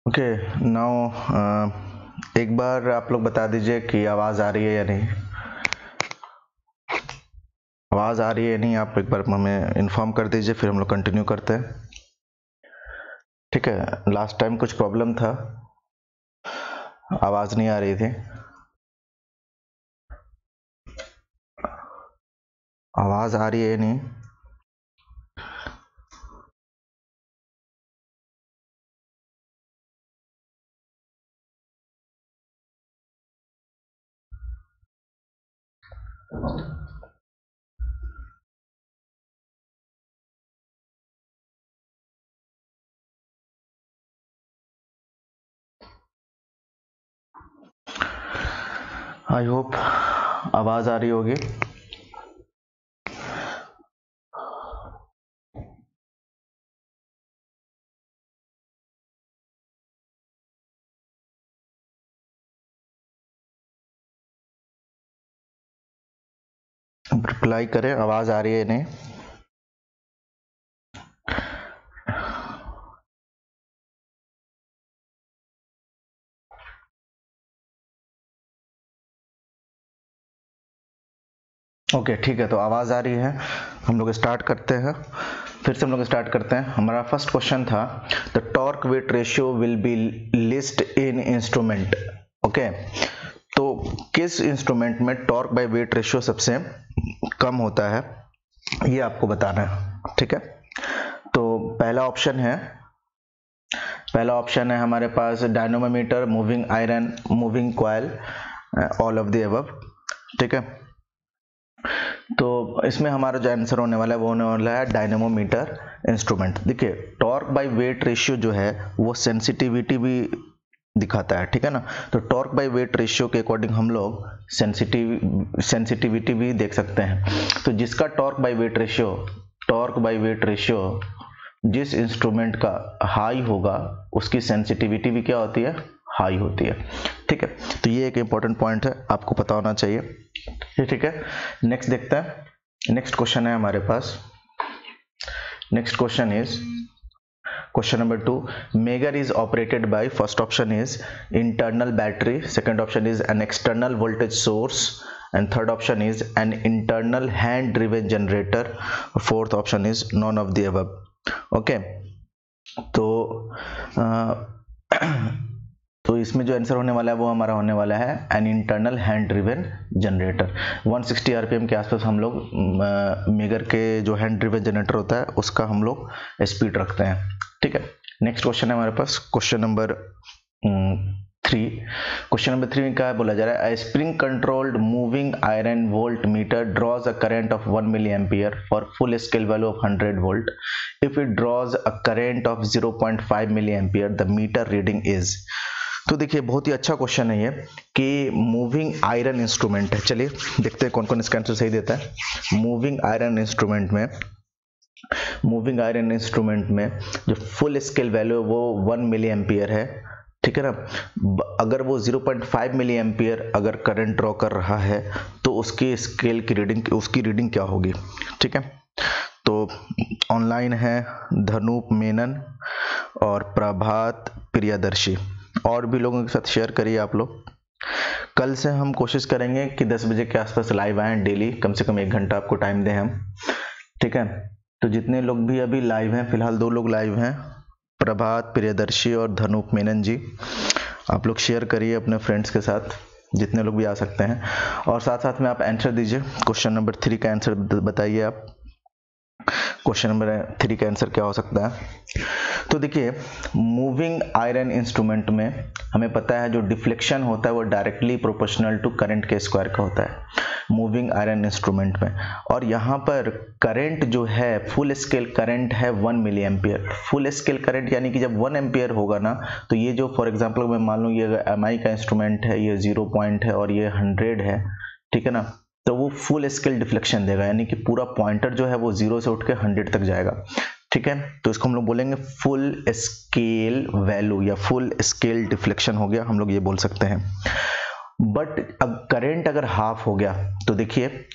Okay now एक बार आप लोग बता दीजिए कि आवाज़ आ रही है या नहीं। आवाज़ आ रही है या नहीं, आप एक बार हमें इन्फॉर्म कर दीजिए, फिर हम लोग कंटिन्यू करते हैं। ठीक है, लास्ट टाइम कुछ प्रॉब्लम था, आवाज़ नहीं आ रही थी। आवाज़ आ रही है या नहीं? आई होप आवाज़ आ रही होगी। रिप्लाई करें, आवाज़ आ रही है या नहीं। ओके ठीक है, तो आवाज़ आ रही है, हम लोग स्टार्ट करते हैं। फिर से हम लोग स्टार्ट करते हैं। हमारा फर्स्ट क्वेश्चन था the torque weight ratio will be list in instrument. Okay, तो किस इंस्ट्रूमेंट में टॉर्क बाय वेट रेशियो सबसे कम होता है, ये आपको बताना है। ठीक है, तो पहला ऑप्शन है हमारे पास dynamometer, moving iron, moving coil, all of the above. ठीक है, तो इसमें हमारा जो आंसर होने वाला है वो होने वाला है डायनेमोमीटर इंस्ट्रूमेंट। देखिए, टॉर्क बाय वेट रेशियो जो है वो सेंसिटिविटी भी दिखाता है, ठीक है ना। तो टॉर्क बाय वेट रेशियो के अकॉर्डिंग हम लोग सेंसिटिविटी भी देख सकते हैं। तो जिसका टॉर्क बाय वेट रेशियो जिस इंस्ट्रूमेंट का हाई होगा उसकी सेंसिटिविटी भी क्या होती है, हाई होती है। ठीक है, तो ये एक इंपॉर्टेंट पॉइंट है, आपको पता होना चाहिए। ठीक है, नेक्स्ट देखते हैं। नेक्स्ट क्वेश्चन है हमारे पास। Next question is question number 2। Megger is operated by, first option is internal battery, second option is an external voltage source, and third option is an internal hand driven generator, fourth option is none of the above. okay, तो इसमें जो answer होने वाला है वो हमारा होने वाला है an internal hand driven generator. 160 RPM के आसपास हम लोग मेगर के जो हैंड ड्रिवन जनरेटर होता है उसका हम लोग स्पीड रखते हैं। ठीक है, नेक्स्ट क्वेश्चन है हमारे पास, क्वेश्चन नंबर 3। क्वेश्चन नंबर 3 में क्या बोला जा रहा है, spring controlled moving iron volt meter draws a current of 1 milli ampere for full scale value of 100 volt. If it draws a current of 0.5 milliampere the meter reading is. तो देखिए, बहुत ही अच्छा क्वेश्चन है ये कि moving iron instrument है। चलिए देखते हैं कौन कौन इसका आंसर सही देता है। मूविंग आयरन इंस्ट्रूमेंट में जो फुल स्केल वैल्यू है वो 1 मिली एम्पियर है। ठीक है ना, अगर वो 0.5 मिली एम्पियर अगर करंट ड्रॉ कर रहा है तो उसकी स्केल की रीडिंग क्या होगी। ठीक है, तो ऑनलाइन है धनूप मेनन और प्रभात प्रियदर्शी, और भी लोगों के साथ शेयर करिए आप लोग। कल से हम कोशिश करेंगे कि 10 बजे के आसपास लाइव आएँ डेली, कम से कम 1 घंटा आपको टाइम दें हम। ठीक है, तो जितने लोग भी अभी लाइव हैं, फिलहाल 2 लोग लाइव हैं, प्रभात प्रियदर्शी और धनूप मेनन जी, आप लोग शेयर करिए अपने फ्रेंड्स के साथ, जितने लोग भी आ सकते हैं, और साथ साथ में आप आंसर दीजिए। क्वेश्चन नंबर 3 का आंसर बताइए आप। क्वेश्चन नंबर 3 का आंसर क्या हो सकता है। तो देखिए, मूविंग आयरन इंस्ट्रूमेंट में हमें पता है जो डिफ्लेक्शन होता है वो डायरेक्टली प्रोपोर्शनल टू करंट के स्क्वायर का होता है मूविंग आयरन इंस्ट्रूमेंट में। और यहाँ पर करंट जो है, फुल स्केल करंट है 1 milli ampere. Full scale current यानी कि जब 1 एम्पियर होगा ना, तो ये जो फॉर एग्जांपल मैं मान लूँ ये एमआई का इंस्ट्रूमेंट है, ये 0 पॉइंट है और ये 100 है, ठीक है ना, तो वो फुल स्केल डिफ्लेक्शन देगा, यानी कि पूरा पॉइंटर जो है वो 0 से उठ के 100 तक जाएगा। ठीक है, तो इसको हम लोग बोलेंगे फुल स्केल वैल्यू या फुल स्केल डिफ्लेक्शन हो गया, हम लोग ये बोल सकते हैं। बट अब करंट अगर हाफ हो गया तो देखिए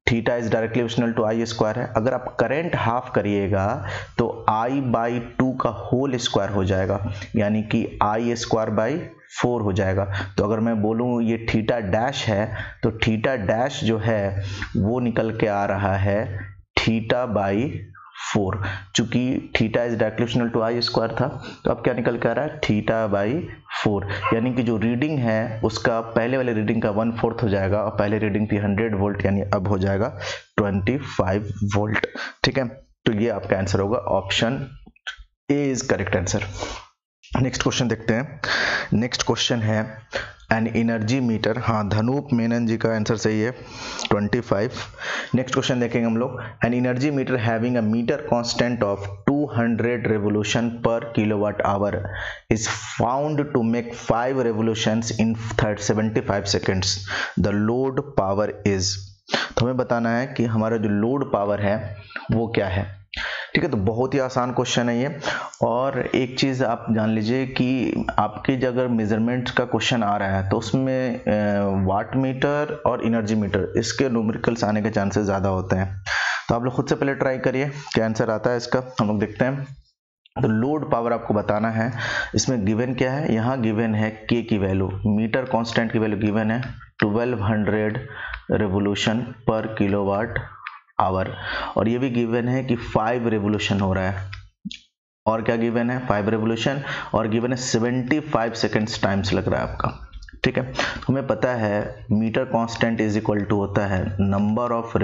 theta is directly proportional to I square है। अगर आप करंट हाफ करिएगा तो आई बाई 2 का होल स्क्वायर हो जाएगा, यानी कि आई स्क्वायर बाई 4 हो जाएगा। तो अगर मैं बोलूँ ये थीटा डैश है तो थीटा डैश जो है वो निकल के आ रहा है थीटा बाई 4। चूंकि theta is directly proportional to I square था, तो अब क्या निकल के आ रहा है थीटा बाई 4, यानी कि जो रीडिंग है उसका पहले वाले रीडिंग का 1/4 हो जाएगा, और पहले रीडिंग थी 100 वोल्ट, यानी अब हो जाएगा 25 वोल्ट। ठीक है, तो ये आपका आंसर होगा, option A is correct answer. Next question देखते हैं। नेक्स्ट क्वेश्चन है एन एनर्जी मीटर। हाँ, धनूप मेनन जी का आंसर सही है, 25। नेक्स्ट क्वेश्चन देखेंगे हम लोग। An energy meter having a meter constant of 200 revolution per kilowatt hour is found to make 5 revolutions in 75 seconds. The load power is. तो हमें बताना है कि हमारा जो लोड पावर है वो क्या है। ठीक है, तो बहुत ही आसान क्वेश्चन है ये। और एक चीज़ आप जान लीजिए कि आपके जो अगर मेजरमेंट का क्वेश्चन आ रहा है तो उसमें वाट मीटर और एनर्जी मीटर इसके न्यूमेरिकल्स आने के चांसेस ज़्यादा होते हैं। तो आप लोग खुद से पहले ट्राई करिए क्या आंसर आता है इसका, हम लोग देखते हैं। तो लोड पावर आपको बताना है। इसमें गिवन क्या है, यहाँ गिवन है के की वैल्यू, मीटर कांस्टेंट की वैल्यू गिवन है 1200 रेवोल्यूशन पर किलोवाट आवर, और ये भी गिवन है कि 5 रेवोल्यूशन हो रहा है। और क्या गिवन है, 5 रेवोल्यूशन, और गिवन है 75 सेकेंड्स टाइम्स लग रहा है आपका। ठीक है, हमें पता है meter constant is equal to होता है number of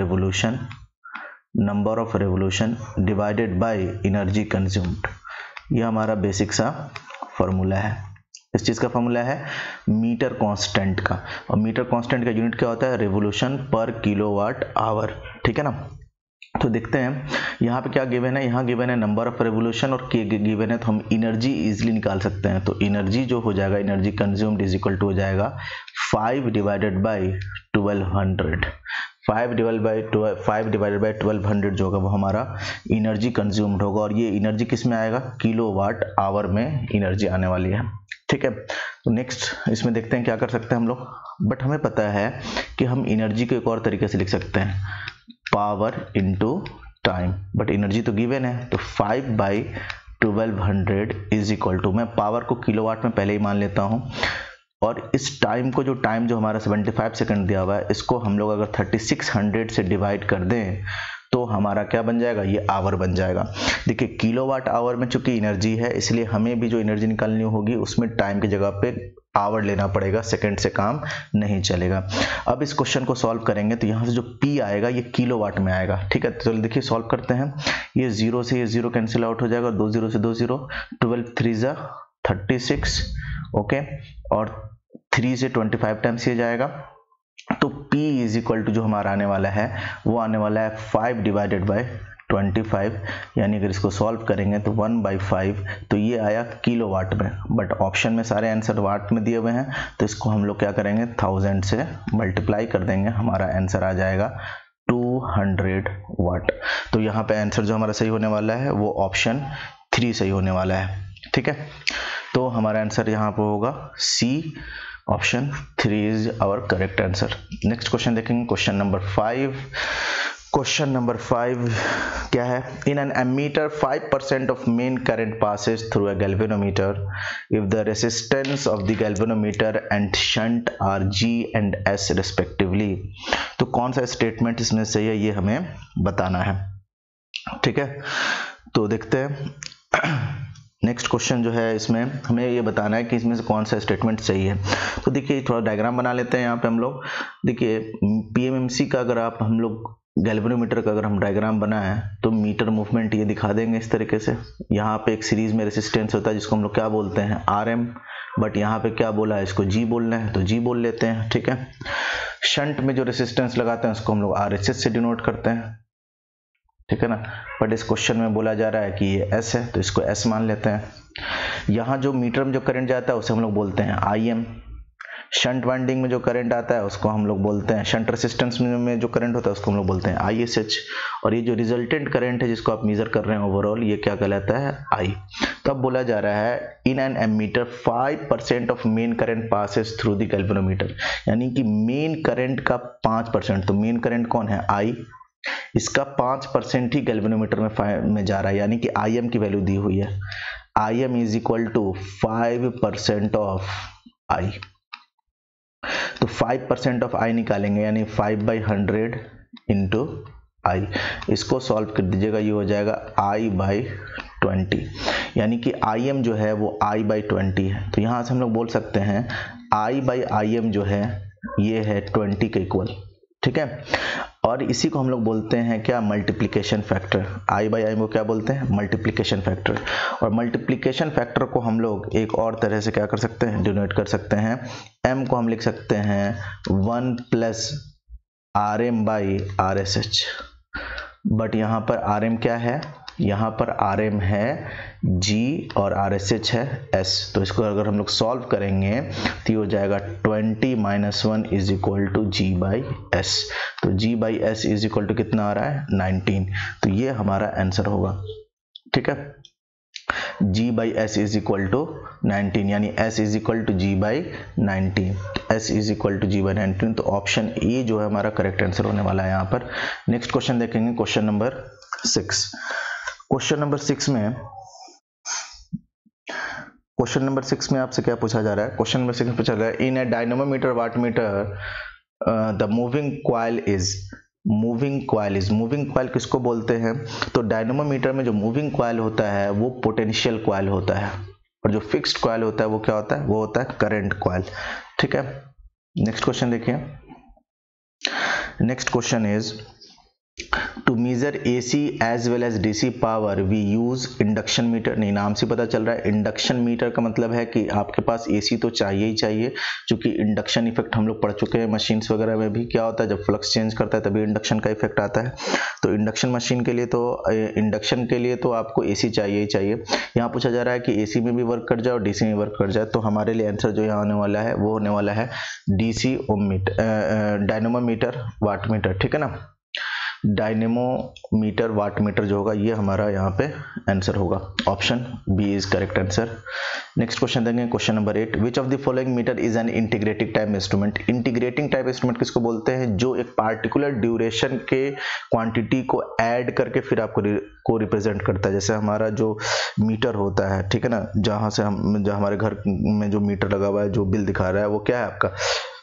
revolution divided by energy consumed. ये हमारा बेसिक सा फॉर्मूला है। इस चीज़ का फॉर्मूला है मीटर कांस्टेंट का, और मीटर कांस्टेंट का यूनिट क्या होता है, रेवोल्यूशन पर किलोवाट आवर। ठीक है ना, तो देखते हैं यहाँ पे क्या गिवन है। यहाँ गिवन है नंबर ऑफ रेवोल्यूशन और के गिवन है, तो हम एनर्जी इजीली निकाल सकते हैं। तो एनर्जी जो हो जाएगा, energy consumed is equal to हो जाएगा 5 डिवाइडेड बाई 1200। 5 डिवाइडेड बाई 1200 जो होगा वो हमारा एनर्जी कंज्यूम्ड होगा, और ये एनर्जी किस में आएगा, किलोवाट आवर में एनर्जी आने वाली है। ठीक है, तो नेक्स्ट इसमें देखते हैं क्या कर सकते हैं हम लोग। बट हमें पता है कि हम एनर्जी को एक और तरीके से लिख सकते हैं, power into time, but energy तो गिवन है, तो 5 बाई 1200 इज इक्वल टू, मैं पावर को किलोवाट में पहले ही मान लेता हूँ, और इस टाइम को जो हमारा 75 सेकंड दिया हुआ है, इसको हम लोग अगर 3600 से डिवाइड कर दें तो हमारा क्या बन जाएगा, ये आवर बन जाएगा। देखिए किलोवाट आवर में चूंकि एनर्जी है, इसलिए हमें भी जो एनर्जी निकालनी होगी उसमें टाइम की जगह पे आवर लेना पड़ेगा, सेकंड से काम नहीं चलेगा। अब इस क्वेश्चन को सॉल्व करेंगे तो यहाँ से जो P आएगा ये किलोवाट में आएगा। ठीक है, तो चलिए देखिए सॉल्व करते हैं। ये 0 से ये 0 कैंसिल आउट हो जाएगा, 2 0 से 2 0, 12 3 जा 36, ओके, और 3 से 25 टाइम्स ये जाएगा। तो P इज इक्वल टू जो हमारा आने वाला है वो आने वाला है 5 डिवाइडेड बाय 25, यानी अगर इसको सॉल्व करेंगे तो 1/5, तो ये आया किलोवाट में। बट ऑप्शन में सारे आंसर वाट में दिए हुए हैं, तो इसको हम लोग क्या करेंगे 1000 से मल्टीप्लाई कर देंगे, हमारा आंसर आ जाएगा 200 वाट। तो यहाँ पे आंसर जो हमारा सही होने वाला है वो ऑप्शन 3 सही होने वाला है। ठीक है, तो हमारा आंसर यहाँ पे होगा C, option 3 is our correct answer. Next question देखेंगे, क्वेश्चन नंबर 5। क्वेश्चन नंबर 5 क्या है, in an ammeter 5% of main current passes through a galvanometer if the resistance of the galvanometer and shunt are G and S respectively. तो कौन सा statement इसमें सही है ये हमें बताना है। ठीक है, तो देखते हैं। नेक्स्ट क्वेश्चन जो है इसमें हमें ये बताना है कि इसमें से कौन सा स्टेटमेंट सही है। तो देखिए थोड़ा डायग्राम बना लेते हैं यहाँ पे हम लोग। देखिए PMMC का अगर आप हम लोग गैल्वेनोमीटर का अगर हम डायग्राम बनाएं तो मीटर मूवमेंट ये दिखा देंगे इस तरीके से। यहाँ पे एक सीरीज में रेसिस्टेंस होता है जिसको हम लोग क्या बोलते हैं RM, बट यहाँ पे क्या बोला है, इसको G बोलना है तो G बोल लेते हैं। ठीक है, शंट में जो रेसिस्टेंस लगाते हैं उसको हम लोग RHS से डिनोट करते हैं। ठीक है ना, बट इस क्वेश्चन में बोला जा रहा है कि ये S है तो इसको S मान लेते हैं। यहाँ जो मीटर में जो करंट जाता है उसे हम लोग बोलते हैं IM। शंट वाइंडिंग में जो करंट आता है उसको हम लोग बोलते हैं, शंट रेसिस्टेंस में जो करंट होता है उसको हम लोग बोलते हैं ISH, और ये जो रिजल्टेंट करंट है जिसको आप मेजर कर रहे हैं ओवरऑल, ये क्या कहलाता है, I। तो अब बोला जा रहा है in an ammeter 5% of main current passes through the galvanometer, यानी कि मेन करंट का 5%, तो मेन करंट कौन है, I, इसका 5% ही गैल्वेनोमीटर में जा रहा है, यानी कि IM की वैल्यू दी हुई है, IM is equal to 5% of I। तो 5% ऑफ I निकालेंगे, यानी 5/100 इंटू I, इसको सॉल्व कर दीजिएगा, ये हो जाएगा I/20, यानी कि IM जो है वो I/20 है। तो यहाँ से हम लोग बोल सकते हैं I/IM जो है ये है 20 के इक्वल, ठीक है। और इसी को हम लोग बोलते हैं क्या, मल्टीप्लिकेशन फैक्टर। I/IM को क्या बोलते हैं, मल्टीप्लिकेशन फैक्टर। और मल्टीप्लिकेशन फैक्टर को हम लोग एक और तरह से क्या कर सकते हैं, डिनोट कर सकते हैं। M को हम लिख सकते हैं 1 + RM/RSH, बट यहाँ पर RM क्या है, यहाँ पर RM है G और RSH है S, तो इसको अगर हम लोग सॉल्व करेंगे तो ये हो जाएगा 20 - 1 इज इक्वल टू G/S। तो G/S इज इक्वल टू कितना आ रहा है, 19। तो ये हमारा आंसर होगा, ठीक है। G/S इज इक्वल टू 19, यानी S is equal to G/19, S is equal to G/19। तो ऑप्शन ए जो है हमारा करेक्ट आंसर होने वाला है यहाँ पर। नेक्स्ट क्वेश्चन देखेंगे, क्वेश्चन नंबर 6। क्वेश्चन नंबर 6 में आपसे क्या पूछा जा रहा है, क्वेश्चन नंबर 6 में पूछा जा रहा है in a dynamometer wattmeter the moving coil किसको बोलते हैं, तो डायनोमोमीटर में जो मूविंग कॉइल होता है वो पोटेंशियल कॉइल होता है, और जो फिक्स्ड कॉइल होता है वो क्या होता है, वो होता है करंट कॉइल, ठीक है। नेक्स्ट क्वेश्चन देखिए, next question is to measure AC as well as DC power we use induction meter. नहीं, नाम से पता चल रहा है इंडक्शन मीटर का मतलब है कि आपके पास AC तो चाहिए ही चाहिए, क्योंकि इंडक्शन इफेक्ट हम लोग पढ़ चुके हैं मशीन्स वगैरह में भी, क्या होता है जब फ्लक्स चेंज करता है तभी इंडक्शन का इफेक्ट आता है। तो इंडक्शन मशीन के लिए तो आपको AC चाहिए ही चाहिए। यहाँ पूछा जा रहा है कि AC में भी वर्क कर जाए और DC में वर्क कर जाए, तो हमारे लिए आंसर जो यहाँ होने वाला है वो होने वाला है DC डायनोमोमीटर वाटमीटर, ठीक है ना। डायनेमोमीटर वाटमीटर जो होगा ये हमारा यहाँ पे आंसर होगा, option B is correct answer. Next question देंगे, question number 8, which of the following meter is an integrating time instrument. Integrating time instrument किसको बोलते हैं, जो एक पार्टिकुलर ड्यूरेशन के क्वांटिटी को ऐड करके फिर आपको रिप्रेजेंट करता है। जैसे हमारा जो मीटर होता है, ठीक है ना, जहाँ से हम जो हमारे घर में जो मीटर लगा हुआ है जो बिल दिखा रहा है वो क्या है आपका,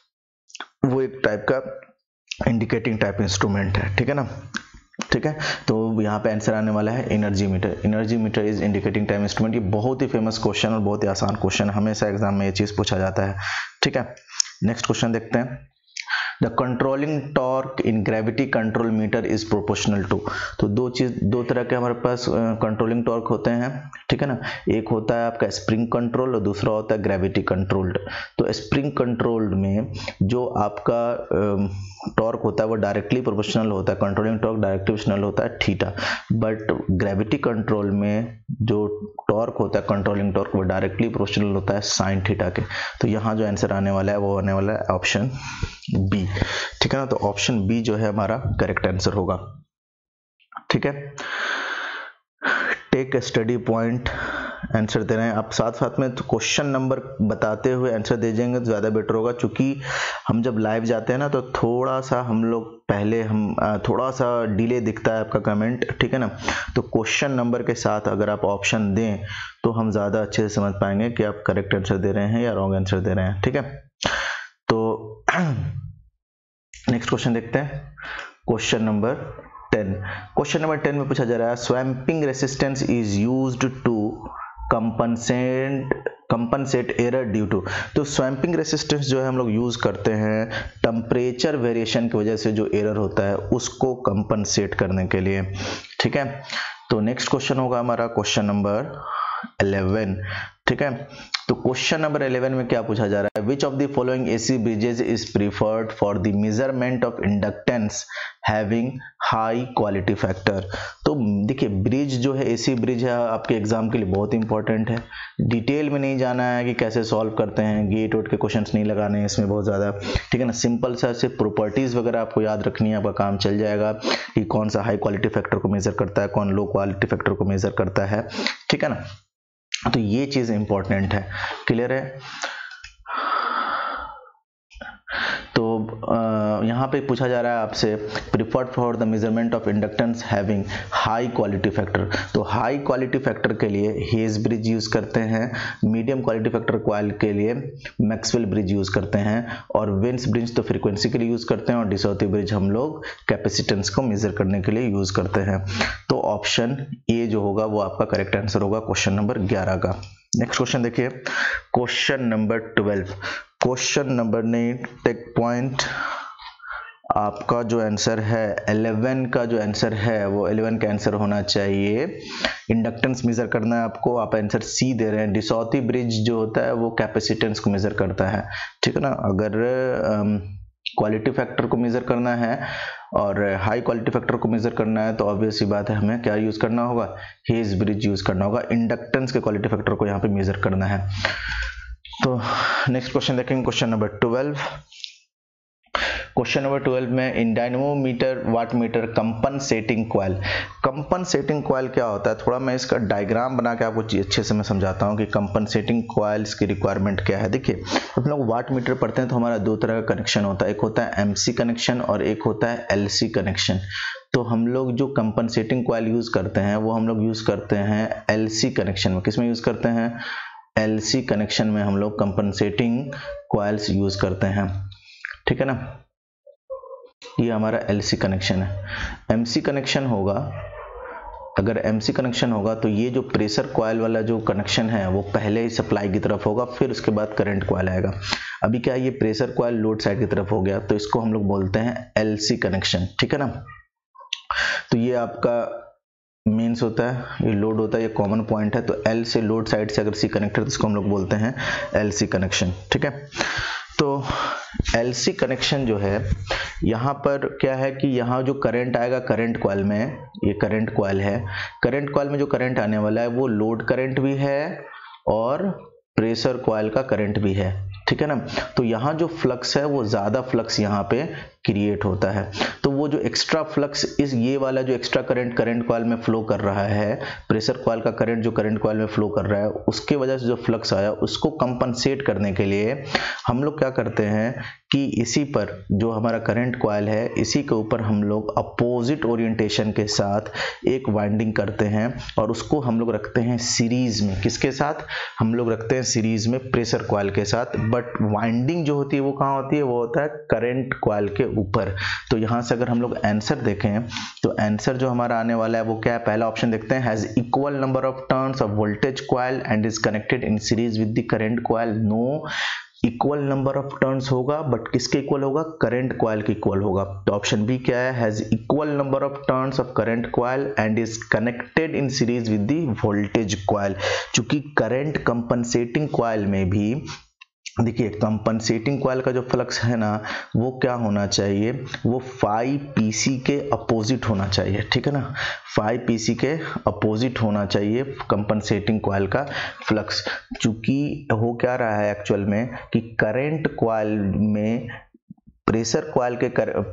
वो एक टाइप का इंडिकेटिंग टाइप इंस्ट्रूमेंट है, ठीक है ना, ठीक है। तो यहाँ पे आंसर आने वाला है energy meter. Energy meter is indicating time instrument. ये बहुत ही फेमस क्वेश्चन और बहुत ही आसान क्वेश्चन, हमेशा एग्जाम में ये चीज पूछा जाता है, ठीक है। नेक्स्ट क्वेश्चन देखते हैं, the controlling torque in gravity control meter is proportional to. तो दो तरह के हमारे पास कंट्रोलिंग टॉर्क होते हैं, ठीक है ना। एक होता है आपका स्प्रिंग कंट्रोल और दूसरा होता है ग्रेविटी कंट्रोल्ड। तो स्प्रिंग कंट्रोल्ड में जो आपका टॉर्क होता है वो डायरेक्टली प्रोपोर्शनल होता है, कंट्रोलिंग टॉर्क डायरेक्टली प्रोपोर्शनल होता है थीटा, बट ग्रेविटी कंट्रोल में जो टॉर्क होता है कंट्रोलिंग टॉर्क वो डायरेक्टली प्रोपोर्शनल होता है साइन थीटा के। तो यहाँ जो आंसर आने वाला है वो आने वाला है ऑप्शन बी, ठीक है ना। तो ऑप्शन बी जो है हमारा करेक्ट आंसर होगा, ठीक है। टेक स्टडी पॉइंट आंसर दे रहे हैं आप, साथ साथ में तो क्वेश्चन नंबर बताते हुए आंसर दे जाएंगे तो ज़्यादा बेटर होगा, क्योंकि हम जब लाइव जाते हैं ना तो थोड़ा सा हम लोग पहले थोड़ा सा डिले दिखता है आपका कमेंट, ठीक है ना। तो क्वेश्चन नंबर के साथ अगर आप ऑप्शन दें तो हम ज़्यादा अच्छे से समझ पाएंगे कि आप करेक्ट आंसर दे रहे हैं या रॉन्ग आंसर दे रहे हैं, ठीक है। तो नेक्स्ट क्वेश्चन देखते हैं, क्वेश्चन नंबर 10। क्वेश्चन नंबर 10 में पूछा जा रहा है swamping resistance is used to compensate error due to. तो स्वैम्पिंग रेसिस्टेंस जो है हम लोग यूज करते हैं टेम्परेचर वेरिएशन की वजह से जो एरर होता है उसको कंपनसेट करने के लिए, ठीक है। तो नेक्स्ट क्वेश्चन होगा हमारा क्वेश्चन नंबर 11, ठीक है। तो क्वेश्चन नंबर 11 में क्या पूछा जा रहा है, which of the following AC bridges is preferred for the measurement of inductance having high quality factor. तो देखिए ब्रिज जो है, एसी ब्रिज है, आपके एग्जाम के लिए बहुत इंपॉर्टेंट है। डिटेल में नहीं जाना है कि कैसे सॉल्व करते हैं, गेट वोट के क्वेश्चंस नहीं लगाने हैं इसमें बहुत ज़्यादा, ठीक है ना। सिंपल सा सिर्फ प्रॉपर्टीज़ वगैरह आपको याद रखनी है, आपका काम चल जाएगा कि कौन सा हाई क्वालिटी फैक्टर को मेजर करता है, कौन लो क्वालिटी फैक्टर को मेजर करता है, ठीक है ना। तो ये चीज़ इंपॉर्टेंट है, क्लियर है। तो यहाँ पे पूछा जा रहा है आपसे, preferred for the measurement of inductance having high quality factor. तो हाई क्वालिटी फैक्टर के लिए हेज ब्रिज यूज करते हैं, मीडियम क्वालिटी फैक्टर कॉइल के लिए मैक्सवेल ब्रिज यूज करते हैं, और वेन्स ब्रिज तो फ्रीक्वेंसी के लिए यूज करते हैं, और डिसॉती ब्रिज हम लोग कैपेसिटेंस को मेजर करने के लिए यूज करते हैं। तो ऑप्शन ए जो होगा वो आपका करेक्ट आंसर होगा क्वेश्चन नंबर 11 का। नेक्स्ट क्वेश्चन देखिए, क्वेश्चन नंबर 12। क्वेश्चन नंबर नहीं, टेक पॉइंट आपका जो आंसर है 11 का जो आंसर है वो 11 का आंसर होना चाहिए, इंडक्टेंस मेजर करना है आपको, आप आंसर सी दे रहे हैं। डिसॉती ब्रिज जो होता है वो कैपेसिटेंस को मेजर करता है, ठीक है ना। अगर क्वालिटी फैक्टर को मेजर करना है और हाई क्वालिटी फैक्टर को मेजर करना है तो ऑब्वियस सी बात है हमें क्या यूज करना होगा, हेज ब्रिज यूज करना होगा। इंडक्टेंस के क्वालिटी फैक्टर को यहाँ पे मेजर करना है। तो नेक्स्ट क्वेश्चन देखेंगे, क्वेश्चन नंबर 12। क्वेश्चन नंबर 12 में in dynamometer wattmeter compensating coil. Compensating coil क्या होता है, थोड़ा मैं इसका डायग्राम बना के आपको अच्छे से मैं समझाता हूँ कि कंपनसेटिंग कॉइल्स की रिक्वायरमेंट क्या है। देखिए हम लोग वाटमीटर पढ़ते हैं तो हमारा दो तरह का कनेक्शन होता है, एक होता है एमसी कनेक्शन और एक होता है एलसी कनेक्शन। तो हम लोग जो कंपनसेटिंग कॉइल यूज करते हैं वो हम लोग यूज करते हैं एलसी कनेक्शन में। किसमें यूज करते हैं, एलसी कनेक्शन में हम लोग कंपनसेटिंग कॉइल्स यूज करते हैं, ठीक है ना। ये हमारा एलसी कनेक्शन है। एमसी कनेक्शन होगा, अगर एमसी कनेक्शन होगा तो ये जो प्रेशर कॉइल वाला जो कनेक्शन है वो पहले ही सप्लाई की तरफ होगा, फिर उसके बाद करंट कॉइल आएगा। अभी क्या है, ये प्रेशर कॉइल लोड साइड की तरफ हो गया तो इसको हम लोग बोलते हैं एलसी कनेक्शन, ठीक है ना। तो ये आपका मेंस होता है, ये लोड होता है, ये कॉमन पॉइंट है। तो एल से लोड साइड से अगर सी कनेक्टेड तो इसको हम लोग बोलते हैं एलसी कनेक्शन, ठीक है। तो एलसी कनेक्शन जो है, यहाँ पर क्या है कि यहाँ जो करंट आएगा करंट कॉइल में, ये करंट कॉइल है, करंट कॉइल में जो करंट आने वाला है वो लोड करंट भी है और प्रेशर कॉइल का करंट भी है, ठीक है ना। तो यहाँ जो फ्लक्स है वो ज़्यादा फ्लक्स यहाँ पे क्रिएट होता है। तो वो जो एक्स्ट्रा फ्लक्स इस ये वाला जो एक्स्ट्रा करंट करंट कॉइल में फ्लो कर रहा है, प्रेशर कॉइल का करंट जो करंट कॉइल में फ्लो कर रहा है, उसके वजह से जो फ्लक्स आया उसको कंपनसेट करने के लिए हम लोग क्या करते हैं कि इसी पर जो हमारा करंट कॉइल है इसी के ऊपर हम लोग अपोजिट ओरिएंटेशन के साथ एक वाइंडिंग करते हैं और उसको हम लोग रखते हैं सीरीज में। किसके साथ, हम लोग रखते हैं सीरीज में प्रेशर कॉइल के साथ। बट वाइंडिंग जो होती है वो कहाँ होती है, वो होता है करंट कॉइल के ऊपर। तो यहाँ से अगर हम लोग आंसर देखें तो आंसर जो हमारा आने वाला है वो क्या है, पहला ऑप्शन देखते हैं, has equal number of turns of voltage coil and is connected in series with the current coil. No, equal number of turns होगा बट किसके इक्वल होगा, करंट कॉइल के इक्वल होगा। तो ऑप्शन बी क्या है, has equal number of turns of current coil and is connected in series with the voltage coil. चूंकि करंट कंपनसेटिंग कॉइल में भी देखिए कंपनसेटिंग कॉइल का जो फ्लक्स है ना वो क्या होना चाहिए, वो 5pc के अपोजिट होना चाहिए, ठीक है ना। 5pc के अपोजिट होना चाहिए कंपनसेटिंग कॉइल का फ्लक्स। चूंकि हो क्या रहा है एक्चुअल में कि करंट कॉइल में प्रेशर कॉइल के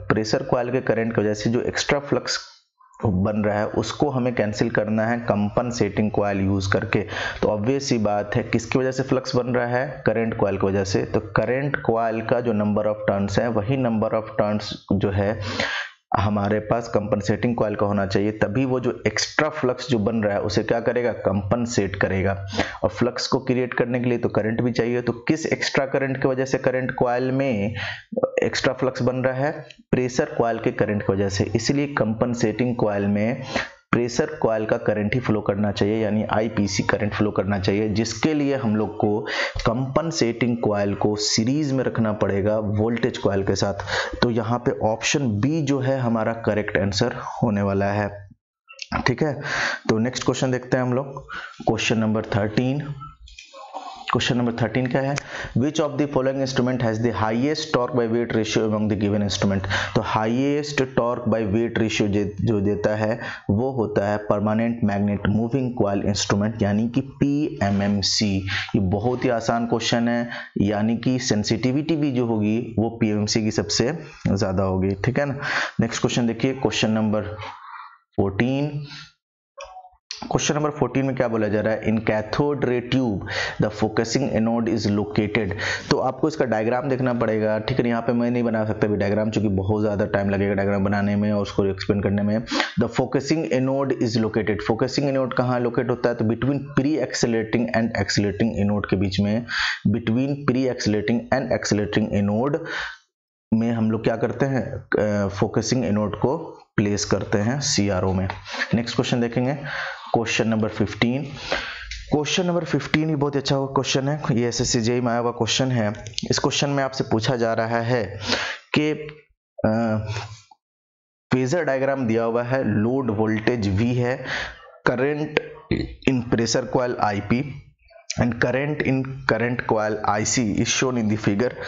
करंट की वजह से जो एक्स्ट्रा फ्लक्स बन रहा है उसको हमें कैंसिल करना है कंपनसेटिंग कॉइल यूज करके। तो ऑब्वियस सी बात है किसकी वजह से फ्लक्स बन रहा है, करंट कॉइल की वजह से। तो करंट कॉइल का जो नंबर ऑफ टर्न्स है वही नंबर ऑफ टर्न्स जो है हमारे पास कंपनसेटिंग कॉइल का होना चाहिए, तभी वो जो एक्स्ट्रा फ्लक्स जो बन रहा है उसे क्या करेगा, कंपनसेट करेगा। और फ्लक्स को क्रिएट करने के लिए तो करंट भी चाहिए। तो किस एक्स्ट्रा करंट की वजह से करंट कॉइल में एक्स्ट्रा फ्लक्स बन रहा है, प्रेशर कॉइल के करंट की वजह से। इसलिए कंपनसेटिंग कॉइल में प्रेशर कॉइल का करंट ही फ्लो करना चाहिए, यानी आईपीसी करंट फ्लो करना चाहिए, जिसके लिए हम लोग को कंपनसेटिंग कॉइल को सीरीज में रखना पड़ेगा वोल्टेज कॉइल के साथ। तो यहाँ पे ऑप्शन बी जो है हमारा करेक्ट आंसर होने वाला है, ठीक है। तो नेक्स्ट क्वेश्चन देखते हैं हम लोग, क्वेश्चन नंबर 13। क्वेश्चन नंबर 13 क्या है, which of the following instrument has the highest torque by weight ratio among the given instrument. तो highest torque by weight ratio जो देता है वो होता है permanent magnet moving coil instrument यानी कि PMMC। ये बहुत ही आसान क्वेश्चन है, यानी कि सेंसिटिविटी भी जो होगी वो PMMC की सबसे ज्यादा होगी, ठीक है ना। नेक्स्ट क्वेश्चन देखिए, क्वेश्चन नंबर 14। क्वेश्चन नंबर 14 में क्या बोला जा रहा है, in cathode ray tube the focusing anode is located. तो आपको इसका डायग्राम देखना पड़ेगा, ठीक है। यहाँ पे मैं नहीं बना सकता भी डायग्राम, क्योंकि बहुत ज़्यादा टाइम लगेगा डायग्राम बनाने में और उसको एक्सप्लेन करने में। The focusing anode is located, focusing anode कहाँ लोकेट होता है, तो between pre accelerating and accelerating anode के बीच में, between pre accelerating and accelerating anode में हम लोग क्या करते हैं, फोकसिंग एनोड को प्लेस करते हैं CRO में। नेक्स्ट क्वेश्चन देखेंगे, क्वेश्चन नंबर 15। क्वेश्चन नंबर 15 ही बहुत अच्छा क्वेश्चन है, ये SSC JEE में आया हुआ क्वेश्चन है। इस क्वेश्चन में आपसे पूछा जा रहा है कि फेजर डायग्राम दिया हुआ है, लोड वोल्टेज V है, current in pressure coil IP and current in current coil IC is shown in the figure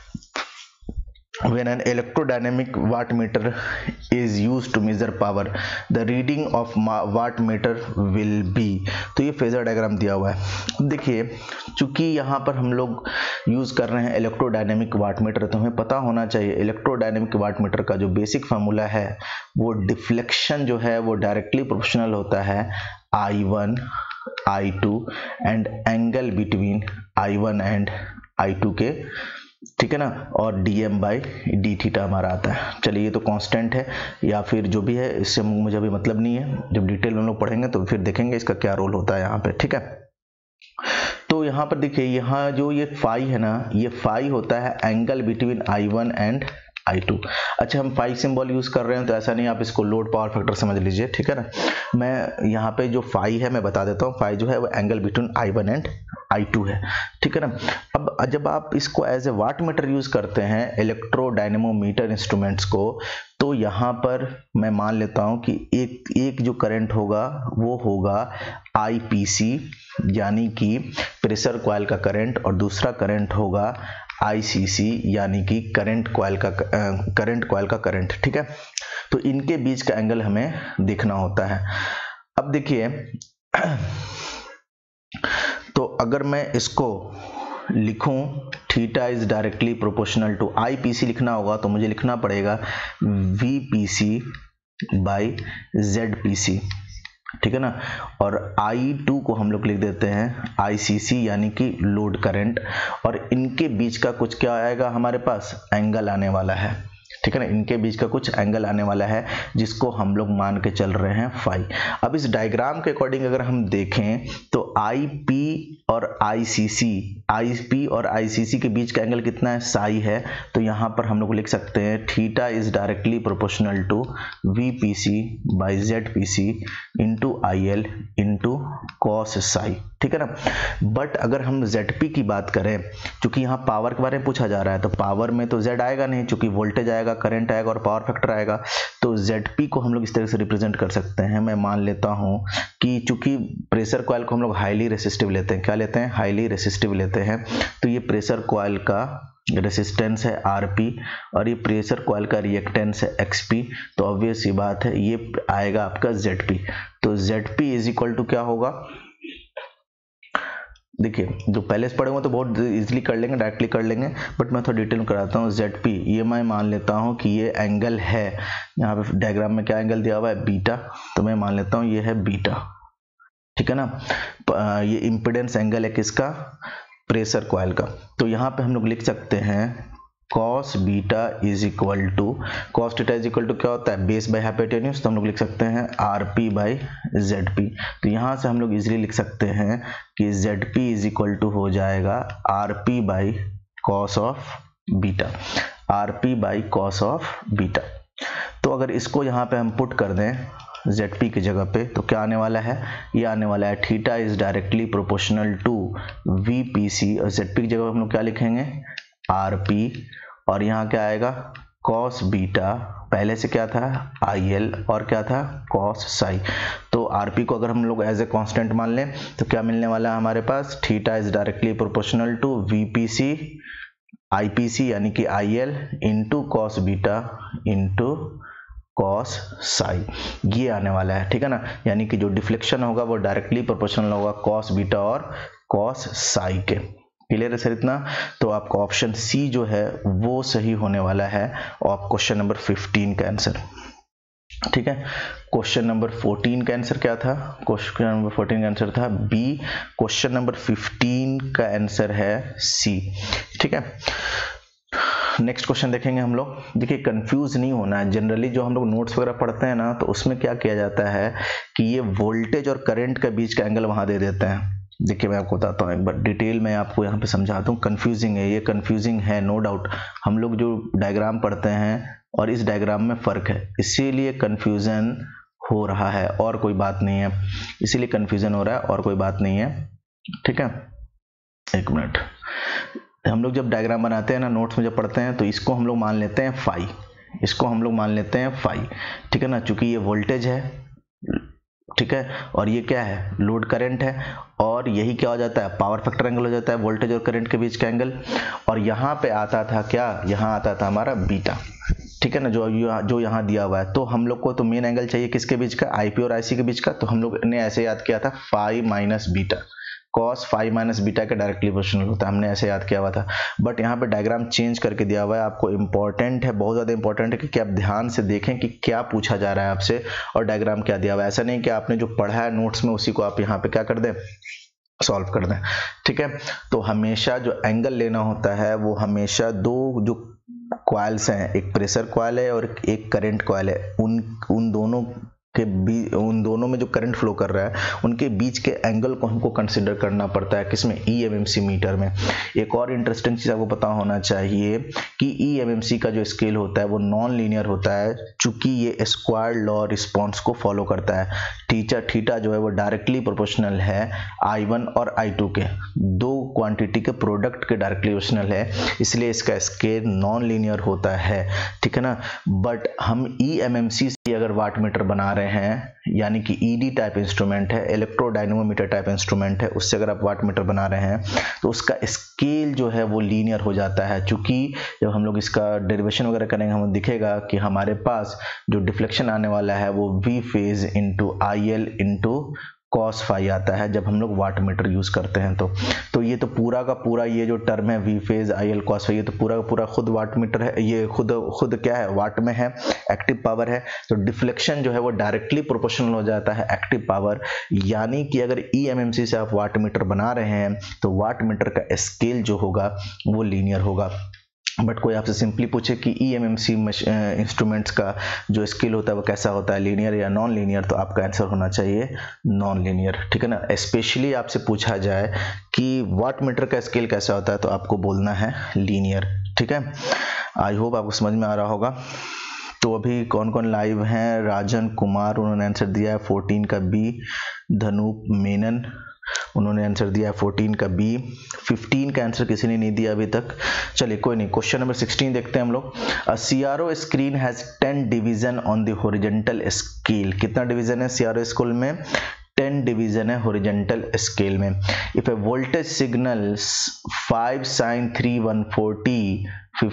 when an electrodynamic wattmeter is used to measure power, the reading of wattmeter will be। तो ये phasor diagram दिया हुआ है। अब देखिए, चूंकि यहाँ पर हम लोग यूज कर रहे हैं इलेक्ट्रोडायनेमिक वाटमीटर, तो हमें पता होना चाहिए इलेक्ट्रोडायनेमिक वाटमीटर का जो बेसिक फार्मूला है वो डिफ्लेक्शन जो है वो डायरेक्टली प्रोपोर्शनल होता है I1 I2 and angle between I1 and I2 के, ठीक है ना, और dm/d थीटा हमारा आता है। चलिए ये तो कांस्टेंट है या फिर जो भी है, इससे मुझे अभी मतलब नहीं है, जब डिटेल में हम लोग पढ़ेंगे तो फिर देखेंगे इसका क्या रोल होता है यहाँ पे, ठीक है। तो यहाँ पर देखिए, यहाँ जो ये फाई है ना, ये फाई होता है angle between I1 and I2। अच्छा, हम फाई सिंबल यूज कर रहे हैं तो ऐसा नहीं, आप इसको लोड पावर फैक्टर समझ लीजिए, ठीक है ना। मैं यहाँ पे जो फाई है मैं बता देता हूँ, फाई जो है वो angle between I1 and I2 है, ठीक है ना। अब जब आप इसको as a watt meter use करते हैं इलेक्ट्रोडायनेमोमीटर इंस्ट्रूमेंट्स को, तो यहाँ पर मैं मान लेता हूँ कि एक जो करंट होगा वो होगा IPC यानी कि प्रेशर कॉइल का करंट, और दूसरा करंट होगा ICC यानी कि करंट कॉइल का करंट, ठीक है। तो इनके बीच का एंगल हमें देखना होता है। अब देखिए, तो अगर मैं इसको लिखूं theta is directly proportional to IPC लिखना होगा तो मुझे लिखना पड़ेगा VPC बाई ZPC, ठीक है ना। और I2 को हम लोग लिख देते हैं ICC यानी कि लोड करंट, और इनके बीच का कुछ क्या आएगा हमारे पास, एंगल आने वाला है, ठीक है ना। इनके बीच का कुछ एंगल आने वाला है जिसको हम लोग मान के चल रहे हैं फाई। अब इस डायग्राम के अकॉर्डिंग अगर हम देखें तो IP और ICC के बीच का एंगल कितना है, साई है। तो यहाँ पर हम लोग लिख सकते हैं theta is directly proportional to VPC by ZPC into IL into cos psi, ठीक है ना। बट अगर हम ZP की बात करें, क्योंकि यहाँ पावर के बारे में पूछा जा रहा है, तो पावर में तो Z आएगा नहीं, क्योंकि वोल्टेज आएगा, करंट आएगा और पावर फैक्टर आएगा। तो ZP को हम लोग इस तरह से रिप्रेजेंट कर सकते हैं। मैं मान लेता हूं कि चूंकि प्रेशर कॉइल को हम लोग हाईली रेसिस्टिव लेते हैं, क्या लेते हैं, हाईली रेसिस्टिव लेते हैं, तो ये प्रेशर कॉइल का रेसिस्टेंस है RP और ये प्रेशर कॉइल का रिएक्टेंस है XP। तो ऑब्वियस सी बात है ये आएगा आपका ZP। तो ZP इज इक्वल टू क्या होगा, देखिए जो पहले से पढ़े हुए तो बहुत इजीली कर लेंगे, डायरेक्टली कर लेंगे, बट मैं थोड़ा डिटेल में कराता हूँ। ZP ये मैं मान लेता हूँ कि ये एंगल है, यहाँ पे डायग्राम में क्या एंगल दिया हुआ है, बीटा, तो मैं मान लेता हूँ ये है बीटा, ठीक है ना। ये इम्पीडेंस एंगल है किसका, प्रेशर कॉइल का। तो यहाँ पे हम लोग लिख सकते हैं cos beta is equal to, cos theta is equal to क्या होता है, बेस बाई हाइपोटेन्यूज, तो हम लोग लिख सकते हैं RP बाई ZP। तो यहाँ से हम लोग इजीली लिख सकते हैं कि ZP इज इक्वल टू हो जाएगा RP by cos of beta, RP by cos of beta. तो अगर इसको यहाँ पे हम पुट कर दें ZP की जगह पे, तो क्या आने वाला है, ये आने वाला है theta is directly proportional to VPC, और ZP की जगह हम लोग क्या लिखेंगे, RP, और यहाँ क्या आएगा cos बीटा, पहले से क्या था IL और क्या था cos साई। तो आरपी को अगर हम लोग एज ए कांस्टेंट मान लें तो क्या मिलने वाला है हमारे पास, theta is directly proportional to VPC IPC यानी कि IL into cos beta into cos psi, ये आने वाला है, ठीक है ना। यानी कि जो डिफ्लेक्शन होगा वो डायरेक्टली प्रोपोर्शनल होगा कॉस बीटा और कॉस साई के। क्लियर है सर इतना? तो आपका ऑप्शन सी जो है वो सही होने वाला है और क्वेश्चन नंबर 15 का आंसर, ठीक है। क्वेश्चन नंबर 14 का आंसर क्या था? क्वेश्चन नंबर 14 का आंसर था बी। क्वेश्चन नंबर 15 का आंसर है सी, ठीक है। नेक्स्ट क्वेश्चन देखेंगे हम लोग। देखिए कंफ्यूज नहीं होना है, जनरली जो हम लोग नोट्स वगैरह पढ़ते हैं ना तो उसमें क्या किया जाता है कि ये वोल्टेज और करंट के बीच का एंगल वहां दे देते हैं। देखिए मैं आपको बताता हूँ एक बार डिटेल में, आपको यहाँ पे समझाता हूँ। कंफ्यूजिंग है, ये कंफ्यूजिंग है नो डाउट। हम लोग जो डायग्राम पढ़ते हैं और इस डायग्राम में फ़र्क है, इसीलिए कन्फ्यूज़न हो रहा है और कोई बात नहीं है, इसीलिए कन्फ्यूज़न हो रहा है और कोई बात नहीं है, ठीक है। एक मिनट, हम लोग जब डायग्राम बनाते हैं ना नोट्स में जब पढ़ते हैं तो इसको हम लोग मान लेते हैं फाई, इसको हम लोग मान लेते हैं फाई, ठीक है ना, चूंकि ये वोल्टेज है, ठीक है, और ये क्या है लोड करंट है, और यही क्या हो जाता है पावर फैक्टर एंगल हो जाता है वोल्टेज और करंट के बीच का एंगल। और यहाँ पे आता था क्या, यहाँ आता था हमारा बीटा, ठीक है ना, जो यहाँ दिया हुआ है। तो हम लोग को तो मेन एंगल चाहिए किसके बीच का, आईपी और आईसी के बीच का। तो हम लोग ने ऐसे याद किया था phi minus beta, cos phi minus beta के डायरेक्टली प्रोपोर्शनल होता है, हमने ऐसे याद किया हुआ था। बट यहाँ पे डायग्राम चेंज करके दिया हुआ है, आपको इंपॉर्टेंट है, बहुत ज़्यादा इंपॉर्टेंट है कि आप ध्यान से देखें कि क्या पूछा जा रहा है आपसे और डायग्राम क्या दिया हुआ है। ऐसा नहीं कि आपने जो पढ़ा है नोट्स में उसी को आप यहाँ पे क्या कर दें, सॉल्व कर दें, ठीक है। तो हमेशा जो एंगल लेना होता है वो हमेशा दो जो कॉइल्स हैं, एक प्रेशर कॉइल है और एक करंट कॉइल है, उन दोनों के बीच, उन दोनों में जो करंट फ्लो कर रहा है उनके बीच के एंगल को हमको कंसिडर करना पड़ता है, किसमें, ईएमएमसी मीटर में। एक और इंटरेस्टिंग चीज़ आपको पता होना चाहिए कि ईएमएमसी का जो स्केल होता है वो नॉन लीनियर होता है, चूंकि ये स्क्वायर लॉ रिस्पॉन्स को फॉलो करता है। थीटा जो है वो डायरेक्टली प्रोपोर्शनल है I1 और I2 के, दो क्वांटिटी के प्रोडक्ट के डायरेक्टली प्रोपोर्शनल है, इसलिए इसका स्केल नॉन लीनियर होता है, ठीक है ना। बट हम ईएमएमसी से अगर वाट मीटर बना रहे हैं, यानी कि ईडी टाइप इंस्ट्रूमेंट है, इलेक्ट्रोडायनेमोमीटर टाइप इंस्ट्रूमेंट है, उससे अगर आप वाट मीटर बना रहे हैं तो उसका स्केल जो है वो लीनियर हो जाता है। चूंकि जब हम लोग इसका डेरिवेशन वगैरह करेंगे हमें दिखेगा कि हमारे पास जो डिफ्लेक्शन आने वाला है वो V phase into IL into cos phi आता है जब हम लोग वाट मीटर यूज करते हैं। तो ये तो पूरा का पूरा ये जो टर्म है V phase IL cos phi, ये तो पूरा का पूरा खुद वाट मीटर है, ये खुद क्या है वाट में है, एक्टिव पावर है। तो डिफ्लेक्शन जो है वो डायरेक्टली प्रोपोर्शनल हो जाता है एक्टिव पावर, यानी कि अगर ईएमएमसी से आप वाट मीटर बना रहे हैं तो वाट मीटर का स्केल जो होगा वो लीनियर होगा। बट कोई आपसे सिंपली पूछे कि ईएमएमसी इंस्ट्रूमेंट्स का जो स्केल होता है वो कैसा होता है, लीनियर या नॉन लीनियर, तो आपका आंसर होना चाहिए नॉन लीनियर, ठीक है ना। स्पेशली आपसे पूछा जाए कि वाट मीटर का स्केल कैसा होता है तो आपको बोलना है लीनियर, ठीक है। आई होप आपको समझ में आ रहा होगा। तो अभी कौन कौन लाइव हैं, राजन कुमार उन्होंने आंसर दिया है 14 का बी, धनूप मेनन उन्होंने आंसर दिया है 14 का बी, 15 का आंसर किसी ने नहीं दिया अभी तक। चलिए कोई नहीं, क्वेश्चन नंबर 16 देखते हैं हम लोग। CRO screen has 10 division on the horizontal scale. कितना डिवीजन है CRO स्केल में, 10 डिवीजन है हॉरिजॉन्टल स्केल में। If a voltage signals 5 sin 3 140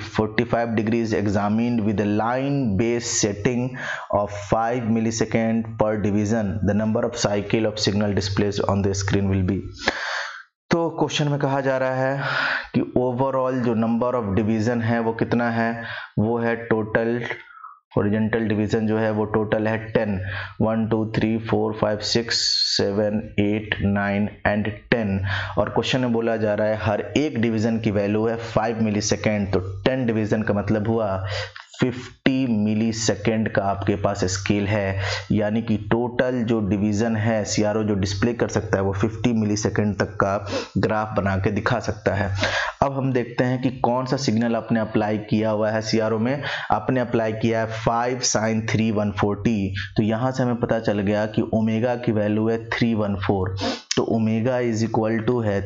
45 degrees examined with a line base setting of 5 millisecond per division, the number of cycle of signal displayed on the screen will be। तो question में कहा जा रहा है कि overall जो number of division है वो कितना है, वो है टोटल हॉरिजॉन्टल डिवीजन जो है वो टोटल है 10, 1 2 3 4 5 6 7 8 9 एंड 10। और क्वेश्चन में बोला जा रहा है हर एक डिवीजन की वैल्यू है 5 मिलीसेकेंड, तो 10 डिवीजन का मतलब हुआ 50 मिलीसेकेंड का आपके पास स्केल है, यानी कि टोटल जो डिवीजन है CRO जो डिस्प्ले कर सकता है वो 50 मिलीसेकेंड तक का ग्राफ बना के दिखा सकता है। अब हम देखते हैं कि कौन सा सिग्नल आपने अप्लाई किया हुआ है CRO में। आपने अप्लाई किया है 5 sin 3 140, तो यहाँ से हमें पता चल गया कि ओमेगा की वैल्यू है 314, तो ओमेगा इज इक्वल टू है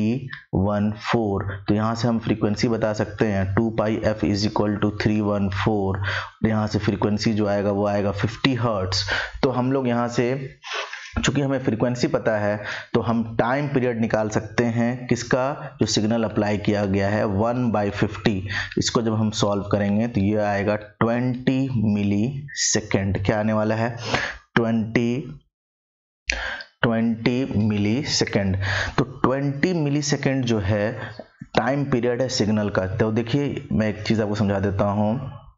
314। तो यहाँ से हम फ्रीक्वेंसी बता सकते हैं 2 pi f is equal to 314, यहाँ से फ्रीक्वेंसी जो आएगा वो आएगा 50 हर्ट्स। तो हम लोग यहाँ से चूंकि हमें फ्रीक्वेंसी पता है तो हम टाइम पीरियड निकाल सकते हैं किसका, जो सिग्नल अप्लाई किया गया है 1/50। इसको जब हम सॉल्व करेंगे तो ये आएगा 20 मिली सेकेंड। क्या आने वाला है, 20 मिली सेकेंड। तो 20 मिली सेकेंड जो है टाइम पीरियड है सिग्नल का। तो देखिए मैं एक चीज़ आपको समझा देता हूँ,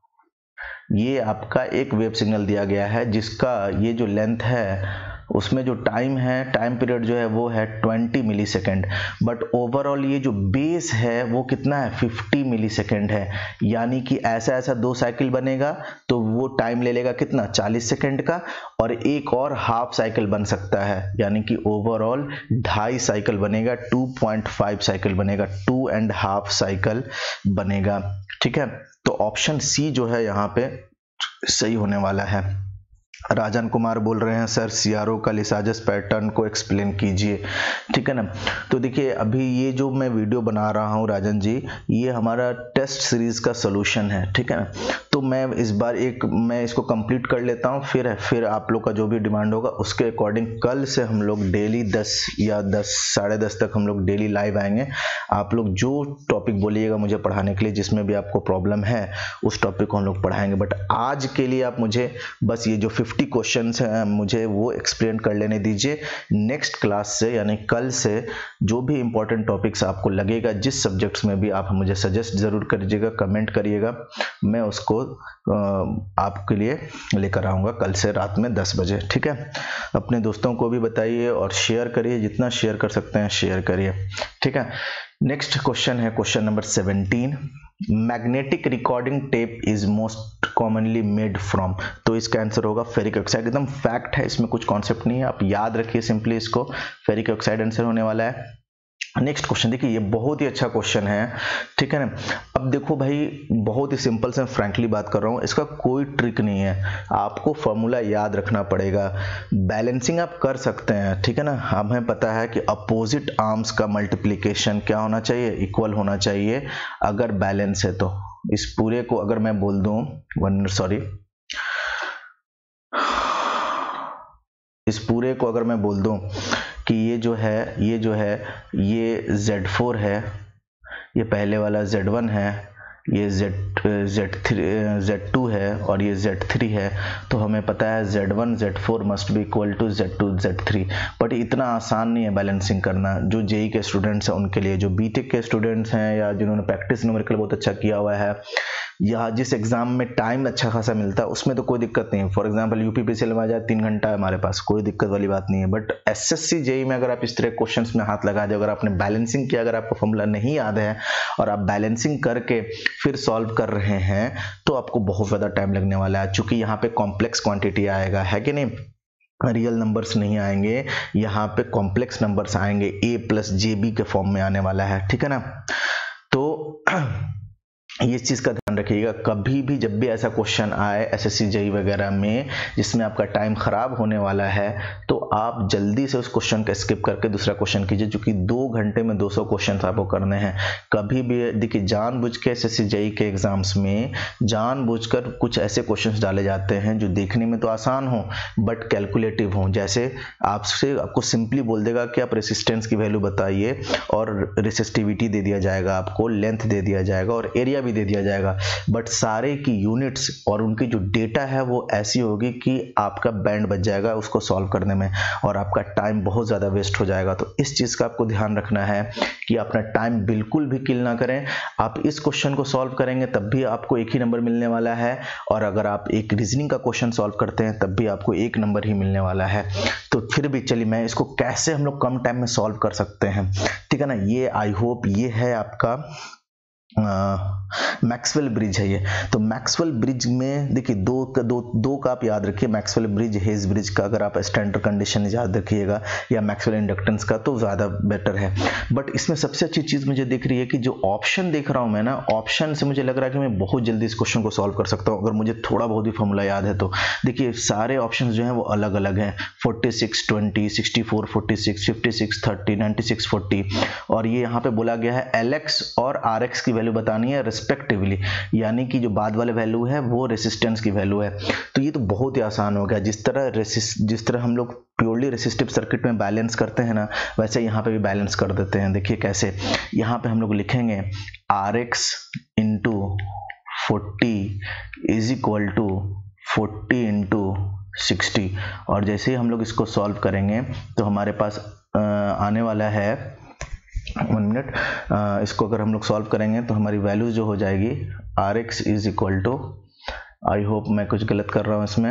ये आपका एक वेव सिग्नल दिया गया है जिसका ये जो लेंथ है उसमें जो टाइम है, टाइम पीरियड जो है वो है 20 मिली सेकेंड, बट ओवरऑल ये जो बेस है वो कितना है, 50 मिली सेकेंड है। यानी कि ऐसा 2 साइकिल बनेगा तो वो टाइम ले लेगा कितना, 40 सेकेंड का, और एक और हाफ साइकिल बन सकता है, यानी कि ओवरऑल 2.5 साइकिल बनेगा, 2.5 साइकिल बनेगा, 2.5 साइकिल बनेगा। ठीक है, तो ऑप्शन सी जो है यहाँ पे सही होने वाला है। राजन कुमार बोल रहे हैं सर सीआरओ का लिसाजस पैटर्न को एक्सप्लेन कीजिए। ठीक है ना, तो देखिए अभी ये जो मैं वीडियो बना रहा हूँ राजन जी, ये हमारा टेस्ट सीरीज का सोल्यूशन है। ठीक है ना, तो मैं इस बार मैं इसको कंप्लीट कर लेता हूँ, फिर आप लोग का जो भी डिमांड होगा उसके अकॉर्डिंग कल से हम लोग डेली 10 या 10 साढ़े 10 तक हम लोग डेली लाइव आएंगे। आप लोग जो टॉपिक बोलिएगा मुझे पढ़ाने के लिए, जिसमें भी आपको प्रॉब्लम है उस टॉपिक को हम लोग पढ़ाएंगे। बट आज के लिए आप मुझे बस ये जो 50 क्वेश्चंस हैं मुझे वो एक्सप्लेन कर लेने दीजिए। नेक्स्ट क्लास से यानी कल से जो भी इंपॉर्टेंट टॉपिक्स आपको लगेगा, जिस सब्जेक्ट्स में भी आप मुझे सजेस्ट जरूर करिएगा, कमेंट करिएगा, मैं उसको आपके लिए लेकर आऊँगा कल से रात में 10 बजे। ठीक है, अपने दोस्तों को भी बताइए और शेयर करिए, जितना शेयर कर सकते हैं शेयर करिए। ठीक है, नेक्स्ट क्वेश्चन है question number 17। Magnetic recording tape is most commonly made from. तो इसका आंसर होगा फेरिक ऑक्साइड। एकदम फैक्ट है, इसमें कुछ कॉन्सेप्ट नहीं है, आप याद रखिए सिंपली इसको, फेरिक ऑक्साइड आंसर होने वाला है। नेक्स्ट क्वेश्चन देखिए, ये बहुत ही अच्छा क्वेश्चन है। ठीक है ना, अब देखो भाई बहुत ही सिंपल से फ्रैंकली बात कर रहा हूँ, इसका कोई ट्रिक नहीं है, आपको फॉर्मूला याद रखना पड़ेगा। बैलेंसिंग आप कर सकते हैं, ठीक है ना, हमें पता है कि अपोजिट आर्म्स का मल्टीप्लिकेशन क्या होना चाहिए, इक्वल होना चाहिए अगर बैलेंस है तो। इस पूरे को अगर मैं बोल दूं इस पूरे को अगर मैं बोल दूं कि ये जो है ये Z4 है, ये पहले वाला Z1 है, ये Z2 है और ये Z3 है, तो हमें पता है Z1 Z4 must be equal to Z2 Z3। But इतना आसान नहीं है बैलेंसिंग करना, जो जेई के स्टूडेंट्स हैं उनके लिए, जो बीटेक के स्टूडेंट्स हैं या जिन्होंने प्रैक्टिस न्यूमेरिकल बहुत अच्छा किया हुआ है या जिस एग्जाम में टाइम अच्छा खासा मिलता है उसमें तो कोई दिक्कत नहीं है। फॉर एग्जांपल यूपीपीसीएल में आ जाए 3 घंटा है हमारे पास, कोई दिक्कत वाली बात नहीं है। बट एसएससी जेई में अगर आप इस तरह क्वेश्चंस में हाथ लगा दे, अगर आपने बैलेंसिंग किया, अगर आपको फॉर्मूला नहीं याद है और आप बैलेंसिंग करके फिर सॉल्व कर रहे हैं तो आपको बहुत ज़्यादा टाइम लगने वाला है, चूंकि यहाँ पे कॉम्प्लेक्स क्वांटिटी आएगा, है कि नहीं, रियल नंबर्स नहीं आएंगे, यहाँ पे कॉम्प्लेक्स नंबर्स आएंगे, a+jb के फॉर्म में आने वाला है। ठीक है ना, तो ये चीज़ का ध्यान रखिएगा, कभी भी जब भी ऐसा क्वेश्चन आए एसएससी जेई वगैरह में जिसमें आपका टाइम खराब होने वाला है, तो आप जल्दी से उस क्वेश्चन का स्किप करके दूसरा क्वेश्चन कीजिए, क्योंकि 2 घंटे में 200 क्वेश्चन आपको करने हैं। कभी भी देखिए, जानबूझ के एसएससी जेई के एग्जाम्स में जानबूझकर कुछ ऐसे क्वेश्चन डाले जाते हैं जो देखने में तो आसान हो बट कैलकुलेटिव हो। जैसे आपको सिंपली बोल देगा कि आप रेसिस्टेंस की वैल्यू बताइए और रेसिस्टिविटी दे दिया जाएगा, आपको लेंथ दे दिया जाएगा और एरिया दे दिया जाएगा, बट सारे की यूनिट्स और उनकी जो डेटा है वो ऐसी होगी कि आपका बैंड बच जाएगा उसको सॉल्व करने में और आपका टाइम बहुत ज़्यादा वेस्ट हो जाएगा। तो इस चीज़ का आपको ध्यान रखना है कि अपना टाइम बिल्कुल भी किल ना करें। आप इस क्वेश्चन को सॉल्व करेंगे तब भी आपको 1 ही नंबर मिलने वाला है, और अगर आप एक रीजनिंग का क्वेश्चन सॉल्व करते हैं तब भी आपको 1 नंबर ही मिलने वाला है। तो फिर भी चलिए, मैं इसको कैसे हम लोग कम टाइम में सॉल्व कर सकते हैं, ठीक है ना, ये आई होप ये है आपका मैक्सवेल ब्रिज है ये। तो मैक्सवेल ब्रिज में देखिए दो का आप याद रखिए, मैक्सवेल ब्रिज, हेज ब्रिज का अगर आप स्टैंडर्ड कंडीशन याद रखिएगा या मैक्सवेल इंडक्टेंस का तो ज़्यादा बेटर है। बट इसमें सबसे अच्छी चीज़ मुझे दिख रही है कि जो ऑप्शन देख रहा हूँ मैं ना, ऑप्शन से मुझे लग रहा है कि मैं बहुत जल्दी इस क्वेश्चन को सॉल्व कर सकता हूँ अगर मुझे थोड़ा बहुत ही फॉर्मूला याद है तो। देखिए सारे ऑप्शन जो हैं वो अलग अलग हैं, 46 20 64 46 56 30 96 40, और ये यहाँ पे बोला गया है LX और RX की वैल्यू बतानी है रिस्पेक्टिवली, यानी कि जो बाद वाले वैल्यू है वो रेसिस्टेंस की वैल्यू है। तो ये तो बहुत ही आसान हो गया, जिस तरह हम लोग प्योरली नॉर्मली रेसिस्टिव सर्किट में बैलेंस करते हैं ना, वैसे यहाँ पे भी बैलेंस कर देते हैं। देखिए कैसे, यहाँ पे हम लोग लिखेंगे RX into 40 is equal to 40 into 60, और जैसे ही हम लोग इसको सॉल्व करेंगे तो हमारे पास आने वाला है 1 मिनट, इसको अगर हम लोग सॉल्व करेंगे तो हमारी वैल्यू जो हो जाएगी RX is equal to, I hope मैं कुछ गलत कर रहा हूँ इसमें,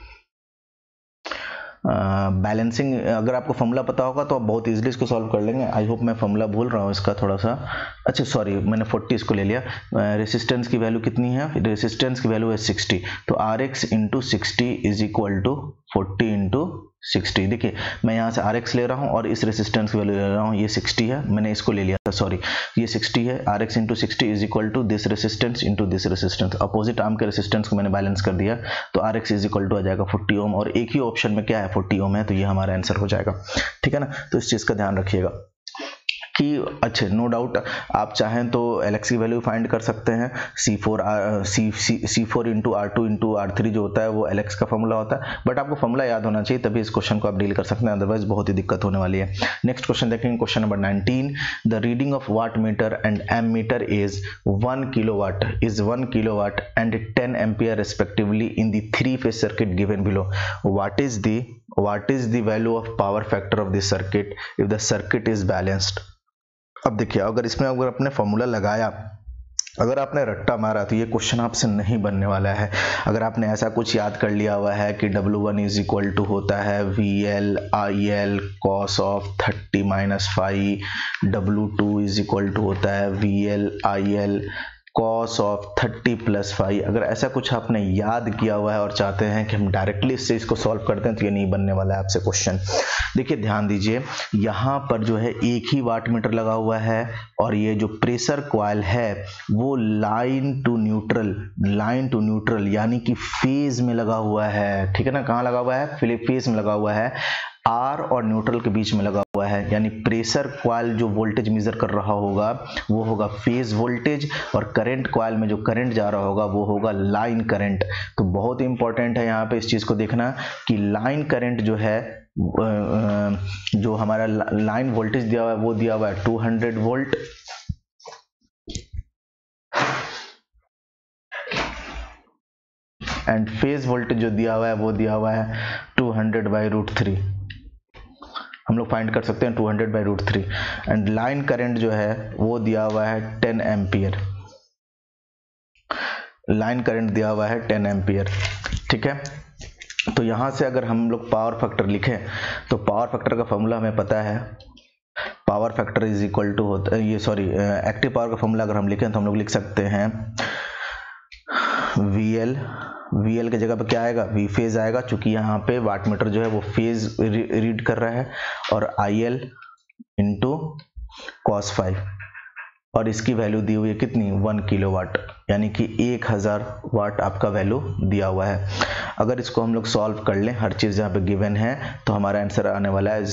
बैलेंसिंग अगर आपको फॉर्मूला पता होगा तो आप बहुत इजीली इसको सॉल्व कर लेंगे। आई होप मैं फॉर्मूला भूल रहा हूँ इसका थोड़ा सा, अच्छा सॉरी मैंने 40 इसको ले लिया। रेसिस्टेंस की वैल्यू कितनी है, रेसिस्टेंस की वैल्यू है 60, तो RX into 60 is equal to 40 into 60। देखिए मैं यहाँ से RX ले रहा हूँ और इस रेसिस्टेंस की वैल्यू ले रहा हूँ, ये 60 है, मैंने इसको ले लिया था, सॉरी ये 60 है। RX into 60 is equal to this resistance into this resistance, opposite arm के रेसिस्टेंस को मैंने बैलेंस कर दिया, तो RX इज इक्वल टू आ जाएगा 40 ओम, और एक ही ऑप्शन में क्या है 40 ओम है, तो ये हमारा आंसर हो जाएगा। ठीक है ना, तो इस चीज़ का ध्यान रखिएगा कि अच्छे नो डाउट आप चाहें तो LX की वैल्यू फाइंड कर सकते हैं, C4 into R2 into R3 जो होता है वो LX का फॉर्मूला होता है, बट आपको फॉर्मूला याद होना चाहिए तभी इस क्वेश्चन को आप डील कर सकते हैं, अदरवाइज बहुत ही दिक्कत होने वाली है। नेक्स्ट क्वेश्चन देखेंगे, question number 19, the reading of watt meter and ammeter is 1 kilowatt and 10 ampere respectively in the 3-phase circuit given below. What is the value of power factor of this circuit if the circuit is balanced. अब देखिए अगर इसमें अगर आपने formula लगाया, अगर आपने रट्टा मारा तो ये क्वेश्चन आपसे नहीं बनने वाला है। अगर आपने ऐसा कुछ याद कर लिया हुआ है कि W1 इज इक्वल टू होता है VL IL cos of 30 minus 5, W2 is equal to होता है VL IL cos of 30 plus 5, अगर ऐसा कुछ आपने याद किया हुआ है और चाहते हैं कि हम डायरेक्टली इससे इसको सॉल्व करते हैं तो ये नहीं बनने वाला है आपसे क्वेश्चन। देखिए ध्यान दीजिए, यहाँ पर जो है एक ही वाट मीटर लगा हुआ है और ये जो प्रेशर कॉइल है वो लाइन टू न्यूट्रल यानी कि फेज में लगा हुआ है। ठीक है ना, कहाँ लगा हुआ है, फेज में लगा हुआ है, आर और न्यूट्रल के बीच में लगा हुआ है, यानी प्रेशर कॉइल जो वोल्टेज मेजर कर रहा होगा वो होगा फेज वोल्टेज, और करंट कॉइल में जो करंट जा रहा होगा वो होगा लाइन करंट। तो बहुत ही इंपॉर्टेंट है यहाँ पे इस चीज को देखना कि लाइन करंट जो है, जो हमारा लाइन वोल्टेज दिया हुआ है वो दिया हुआ है 200 वोल्ट, एंड फेज वोल्टेज जो दिया हुआ है वो दिया हुआ है 200/√3। हम लोग फाइंड कर सकते हैं 200/√3, एंड लाइन करंट जो है वो दिया हुआ है 10 एम्पियर, लाइन करंट दिया हुआ है 10 एम्पियर। ठीक है, तो यहां से अगर हम लोग पावर फैक्टर लिखें तो पावर फैक्टर का फॉर्मूला हमें पता है, power factor is equal to होता है, ये सॉरी एक्टिव पावर का फॉर्मूला अगर हम लिखें तो हम लोग लिख सकते हैं VL की जगह पे क्या आएगा, V फेज आएगा, चूंकि यहाँ पे वाट मीटर जो है वो फेज रीड कर रहा है, और IL इंटू cos 5, और इसकी वैल्यू दी हुई है कितनी, 1 किलोवाट, यानी कि 1000 वाट आपका वैल्यू दिया हुआ है। अगर इसको हम लोग सॉल्व कर लें, हर चीज़ यहाँ पे गिवन है, तो हमारा आंसर आने वाला है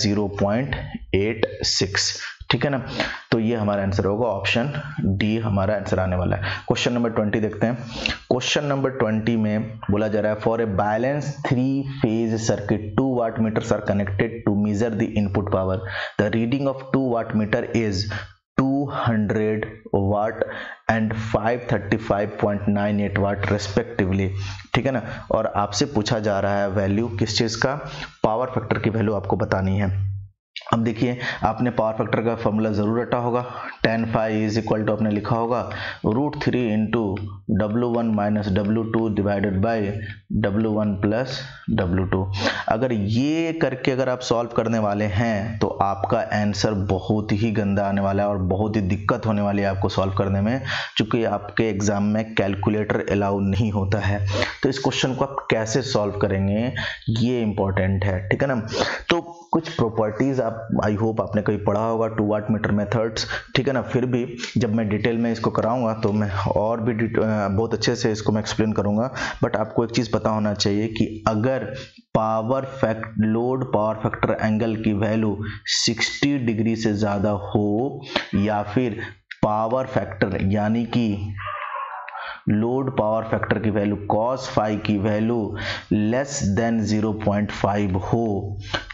0.86। ठीक है ना, तो ये हमारा आंसर होगा, ऑप्शन डी हमारा आंसर आने वाला है। क्वेश्चन नंबर 20 देखते हैं। क्वेश्चन नंबर 20 में बोला जा रहा है, for a balance 3-phase circuit 2 watt meters are connected to measure the input power, the reading of 2 watt meter is 200 watt and 535.98 watt respectively. ठीक है ना, और आपसे पूछा जा रहा है वैल्यू किस चीज का, पावर फैक्टर की वैल्यू आपको बतानी है। अब देखिए आपने पावर फैक्टर का फॉर्मूला जरूर रटा होगा, tan phi is equal to आपने लिखा होगा √3 into W1 minus W2 divided by W1 plus W2। अगर ये करके अगर आप सॉल्व करने वाले हैं तो आपका आंसर बहुत ही गंदा आने वाला है और बहुत ही दिक्कत होने वाली है आपको सॉल्व करने में, क्योंकि आपके एग्जाम में कैलकुलेटर अलाउ नहीं होता है। तो इस क्वेश्चन को आप कैसे सॉल्व करेंगे ये इंपॉर्टेंट है। ठीक है ना, तो कुछ प्रॉपर्टीज आप आई होप आपने कहीं पढ़ा होगा 2 वाट मीटर मेथड्स। ठीक है ना, फिर भी जब मैं डिटेल में इसको कराऊंगा तो मैं और भी बहुत अच्छे से इसको मैं एक्सप्लेन करूंगा, बट आपको एक चीज पता होना चाहिए कि अगर लोड पावर फैक्टर एंगल की वैल्यू 60 डिग्री से ज्यादा हो, या फिर पावर फैक्टर यानी कि लोड पावर फैक्टर की वैल्यू cos phi की वैल्यू लेस देन 0.5 हो,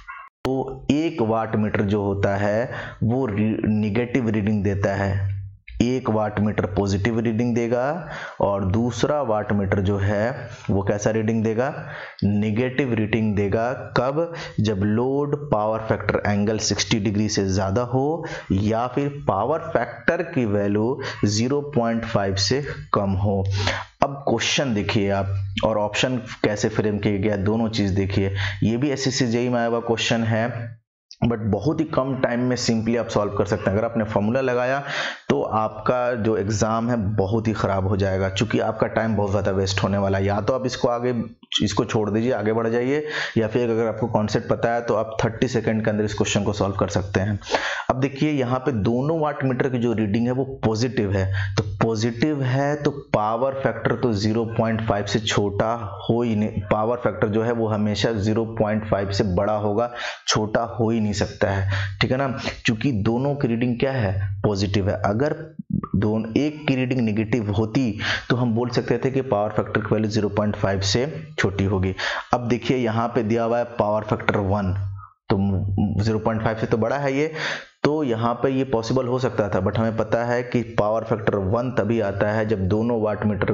तो 1 वाट मीटर जो होता है वो निगेटिव रीडिंग देता है, 1 वाट मीटर पॉजिटिव रीडिंग देगा और दूसरा वाट मीटर जो है वो कैसा रीडिंग देगा, निगेटिव रीडिंग देगा। कब? जब load power factor angle 60 degree से ज़्यादा हो या फिर पावर फैक्टर की वैल्यू 0.5 से कम हो। अब क्वेश्चन देखिए आप, और ऑप्शन कैसे फ्रेम किया गया, दोनों चीज़ देखिए। ये भी एसएससी जेईई में आया हुआ क्वेश्चन है, बट बहुत ही कम टाइम में सिंपली आप सॉल्व कर सकते हैं। अगर आपने फॉर्मूला लगाया तो आपका जो एग्ज़ाम है बहुत ही ख़राब हो जाएगा, क्योंकि आपका टाइम बहुत ज़्यादा वेस्ट होने वाला है। या तो आप इसको छोड़ दीजिए, आगे बढ़ जाइए, या फिर अगर आपको कॉन्सेप्ट पता है तो आप 30 सेकंड के अंदर इस क्वेश्चन को सॉल्व कर सकते हैं। अब देखिए यहाँ पे दोनों वाट मीटर की जो रीडिंग है वो पॉजिटिव है, तो पॉजिटिव है तो पावर फैक्टर तो 0.5 से छोटा हो ही नहीं, पावर फैक्टर जो है वो हमेशा 0.5 से बड़ा होगा, छोटा हो ही नहीं सकता है, ठीक है ना, क्योंकि दोनों की रीडिंग क्या है, पॉजिटिव है। अगर दोनों एक की रीडिंग नेगेटिव होती तो हम बोल सकते थे कि पावर फैक्टर की वैल्यू 0.5 से छोटी होगी। अब देखिए यहाँ पे दिया हुआ है पावर फैक्टर 1, तो 0.5 से तो बड़ा है ये, तो यहाँ पे ये पॉसिबल हो सकता था, बट हमें पता है कि पावर फैक्टर 1 तभी आता है जब दोनों वाट मीटर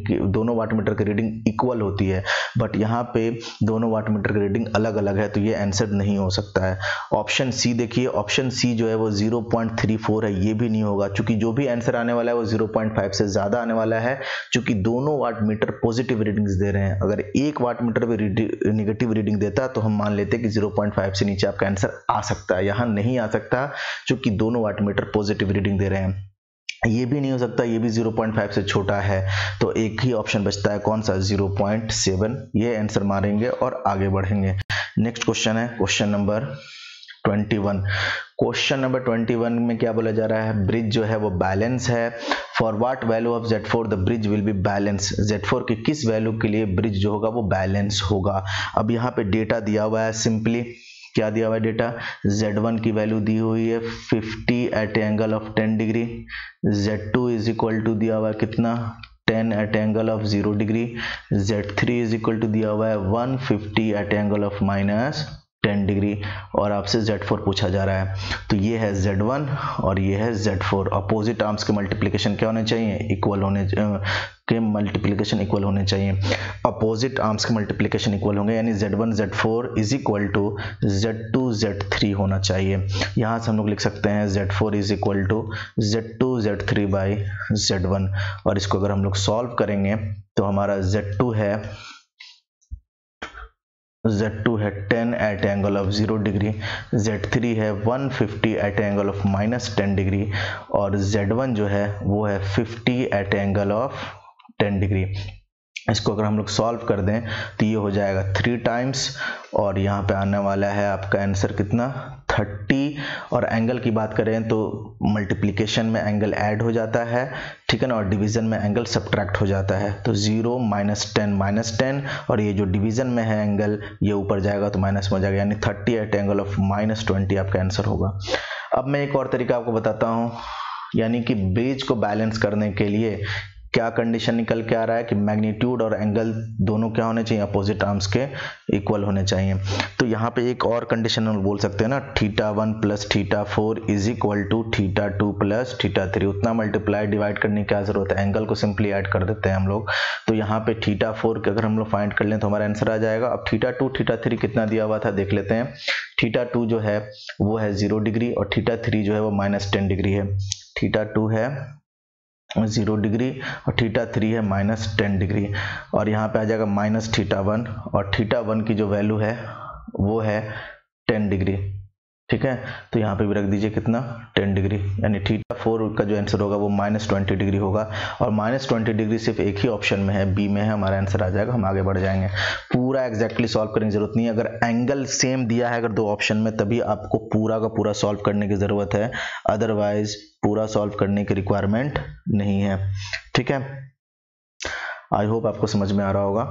की रीडिंग इक्वल होती है, बट यहाँ पे दोनों वाट मीटर की रीडिंग अलग अलग है, तो ये आंसर नहीं हो सकता है। ऑप्शन सी देखिए, ऑप्शन सी जो है वो 0.34 है, ये भी नहीं होगा, क्योंकि जो भी आंसर आने वाला है वो 0.5 से ज़्यादा आने वाला है, क्योंकि दोनों वाट मीटर पॉजिटिव रीडिंग्स दे रहे हैं। अगर एक वाट मीटर भी निगेटिव रीडिंग देता तो हम मान लेते कि 0.5 से नीचे आपका आंसर आ सकता है, यहाँ नहीं आ सकता क्योंकि दोनों वाट मीटर पॉजिटिव रीडिंग दे रहे हैं। ये भी नहीं हो सकता, ये भी 0.5 से छोटा है, तो एक ही ऑप्शन बचता है, कौन सा, 0.7। ये आंसर मारेंगे और आगे बढ़ेंगे। नेक्स्ट क्वेश्चन है क्वेश्चन नंबर 21। क्वेश्चन नंबर 21 में क्या बोला जा रहा है, ब्रिज जो है वो बैलेंस है। For what value of Z4 the bridge will be balance, Z4 के किस वैल्यू के लिए ब्रिज जो होगा वो बैलेंस होगा। अब यहाँ पे डेटा दिया हुआ है, सिंपली क्या दिया हुआ है डेटा, Z1 की वैल्यू दी हुई है 50 at angle of 10 degree, Z2 is equal to दिया हुआ है कितना, 10 at angle of 0 degree, Z3 is equal to दिया हुआ है 150 एट एंगल ऑफ -10 डिग्री, और आपसे Z4 पूछा जा रहा है। तो ये है Z1 और ये है Z4। अपोजिट आर्म्स के मल्टीप्लिकेशन क्या होने चाहिए, इक्वल होने चाहिए। अपोजिट आर्म्स के मल्टीप्लिकेशन इक्वल होंगे, यानी Z1 Z4 is equal to Z2 Z3 होना चाहिए। यहाँ से हम लोग लिख सकते हैं Z4 is equal to Z2 Z3 by Z1, और इसको अगर हम लोग सॉल्व करेंगे तो हमारा Z2 है 10 at angle of 0 degree, Z3 है 150 एट एंगल ऑफ -10 डिग्री, और Z1 जो है वो है 50 एट एंगल ऑफ 10 डिग्री। इसको अगर हम लोग सॉल्व कर दें तो ये हो जाएगा 3 टाइम्स, और यहाँ पे आने वाला है आपका आंसर कितना, 30। और एंगल की बात करें तो मल्टीप्लिकेशन में एंगल ऐड हो जाता है, ठीक है ना, और डिवीजन में एंगल सब्ट्रैक्ट हो जाता है, तो 0 -10 और ये जो डिवीजन में है एंगल ये ऊपर जाएगा तो माइनस में हो जाएगा, यानी 30 एट एंगल ऑफ -20 आपका आंसर होगा। अब मैं एक और तरीका आपको बताता हूँ, यानी कि ब्रिज को बैलेंस करने के लिए क्या कंडीशन निकल के आ रहा है कि मैग्नीट्यूड और एंगल दोनों क्या होने चाहिए, अपोजिट आर्म्स के इक्वल होने चाहिए। तो यहाँ पे एक और कंडीशन हम बोल सकते हैं ना, θ1 plus θ4 is equal to θ2 plus θ3। उतना मल्टीप्लाई डिवाइड करने की क्या जरूरत है, एंगल को सिंपली ऐड कर देते हैं हम लोग। तो यहाँ पे θ4 के अगर हम लोग फाइंड कर लें तो हमारा आंसर आ जाएगा। अब θ2 θ3 कितना दिया हुआ था देख लेते हैं। θ2 जो है वो है 0 डिग्री और θ3 जो है वो -10 डिग्री है। θ2 है 0 डिग्री और θ3 है -10 डिग्री, और यहाँ पे आ जाएगा -θ1, और θ1 की जो वैल्यू है वो है 10 डिग्री, ठीक है। तो यहाँ पे भी रख दीजिए कितना, 10 डिग्री, यानी θ4 का जो आंसर होगा वो -20 डिग्री होगा, और -20 डिग्री सिर्फ एक ही ऑप्शन में है, बी में है, हमारा आंसर आ जाएगा। हम आगे बढ़ जाएंगे, पूरा एग्जैक्टली सॉल्व करने की जरूरत नहीं है। अगर एंगल सेम दिया है अगर दो ऑप्शन में, तभी आपको पूरा का पूरा सॉल्व करने की जरूरत है, अदरवाइज पूरा सॉल्व करने की रिक्वायरमेंट नहीं है, ठीक है। आई होप आपको समझ में आ रहा होगा,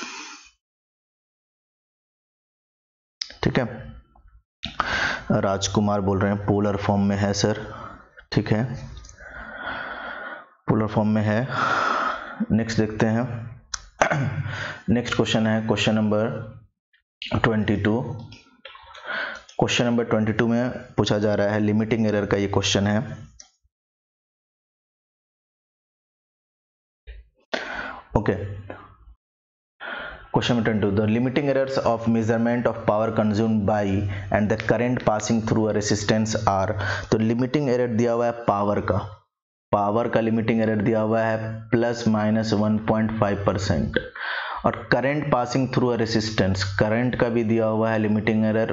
ठीक है। राजकुमार बोल रहे हैं पोलर फॉर्म में है सर, ठीक है, पोलर फॉर्म में है। नेक्स्ट देखते हैं, नेक्स्ट क्वेश्चन है क्वेश्चन नंबर 22। क्वेश्चन नंबर 22 में पूछा जा रहा है लिमिटिंग एरर का ये क्वेश्चन है। Okay, question number 22, the limiting errors of measurement of power consumed by and the current passing through a resistance R. तो लिमिटिंग एरर दिया हुआ है पावर का लिमिटिंग एरर दिया हुआ है ±1.5% और current passing through a resistance, current का भी दिया हुआ है लिमिटिंग एरर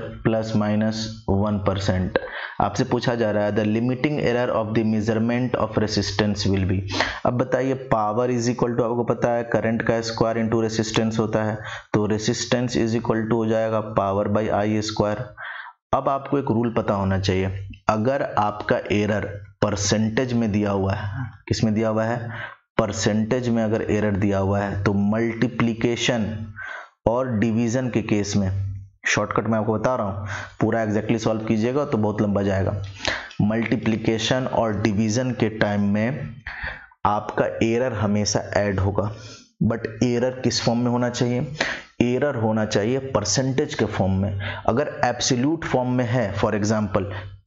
±1%। आपसे पूछा जा रहा है the limiting error of the measurement of resistance will be. अब बताइए, पावर इज इक्वल टू, आपको पता है करंट का स्क्वायर इनटू रेसिस्टेंस होता है, तो रेसिस्टेंस इज इक्वल टू हो जाएगा पावर बाई आई स्क्वायर। अब आपको एक रूल पता होना चाहिए, अगर आपका एरर परसेंटेज में दिया हुआ है, किस में दिया हुआ है, परसेंटेज में अगर एरर दिया हुआ है, तो मल्टीप्लिकेशन और डिवीजन के केस में, शॉर्टकट मैं आपको बता रहा हूं, पूरा एग्जैक्टली सॉल्व कीजिएगा तो बहुत लंबा जाएगा। मल्टीप्लिकेशन और डिवीजन के टाइम में आपका एरर हमेशा ऐड होगा, बट एरर किस फॉर्म में होना चाहिए, एरर होना चाहिए परसेंटेज के फॉर्म में। अगर एब्सोल्यूट फॉर्म में है, फॉर एग्जांपल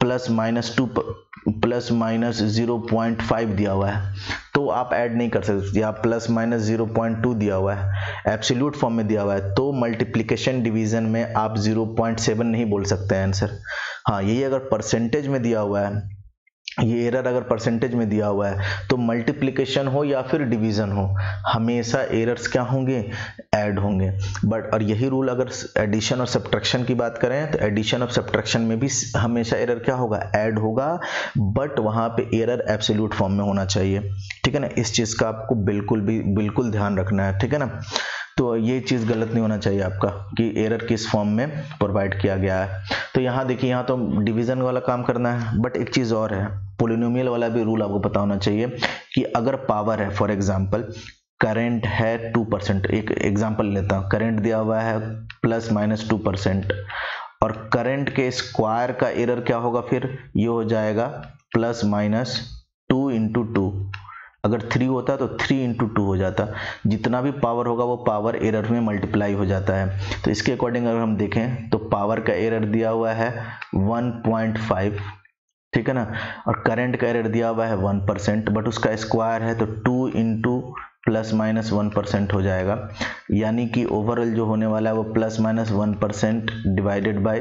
±0.5 दिया हुआ है, तो आप ऐड नहीं कर सकते, या ±0.2 दिया हुआ है, एब्सोल्यूट फॉर्म में दिया हुआ है, तो मल्टीप्लिकेशन डिवीजन में आप 0.7 नहीं बोल सकते हैं आंसर। हाँ, यही अगर परसेंटेज में दिया हुआ है, ये एरर अगर परसेंटेज में दिया हुआ है, तो मल्टीप्लिकेशन हो या फिर डिवीजन हो, हमेशा एरर्स क्या होंगे, ऐड होंगे। बट और यही रूल अगर एडिशन और सब्ट्रैक्शन की बात करें, तो एडिशन और सब्ट्रैक्शन में भी हमेशा एरर क्या होगा, ऐड होगा, बट वहां पे एरर एब्सोल्यूट फॉर्म में होना चाहिए। ठीक है ना, इस चीज का आपको बिल्कुल ध्यान रखना है। ठीक है ना, तो ये चीज गलत नहीं होना चाहिए आपका कि एरर किस फॉर्म में प्रोवाइड किया गया है। तो यहाँ देखिए, यहाँ तो डिवीजन वाला काम करना है, बट एक चीज और है, पोलिनोमियल वाला भी रूल आपको पता होना चाहिए कि अगर पावर है, फॉर एग्जांपल करंट है 2%, एक एग्जांपल लेता हूं, करंट दिया हुआ है ±2%, और करंट के स्क्वायर का एरर क्या होगा, फिर ये हो जाएगा ±2 × 2। अगर 3 होता तो 3 × 2 हो जाता, जितना भी पावर होगा वो पावर एरर में मल्टीप्लाई हो जाता है। तो इसके अकॉर्डिंग अगर हम देखें तो पावर का एरर दिया हुआ है 1.5, ठीक है ना, और करंट का एरर दिया हुआ है 1%, बट उसका स्क्वायर है तो 2 × ±1% हो जाएगा, यानी कि ओवरऑल जो होने वाला है वो ±1% डिवाइडेड बाय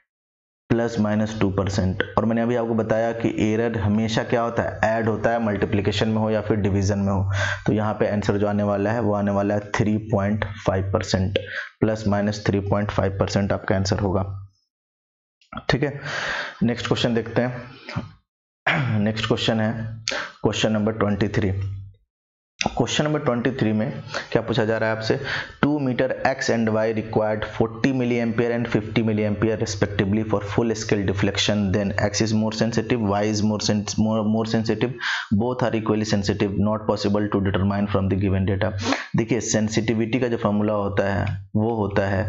±2%। और मैंने अभी आपको बताया कि एरर हमेशा क्या होता है, ऐड होता है, मल्टीप्लिकेशन में हो या फिर डिवीजन में हो। तो यहाँ पे आंसर जो आने वाला है वो आने वाला है 3.5%, ±3.5% आपका आंसर होगा। ठीक है, नेक्स्ट क्वेश्चन देखते हैं। नेक्स्ट क्वेश्चन है क्वेश्चन नंबर 23। क्वेश्चन नंबर 23 में क्या पूछा जा रहा है आपसे, 2 meter x and y required 40 milliampere and 50 milliampere respectively for full scale deflection, then x is more sensitive, y is more sensitive, both are equally sensitive, not possible to determine from the given data। देखिए, sensitivity का जो formula होता है वो होता है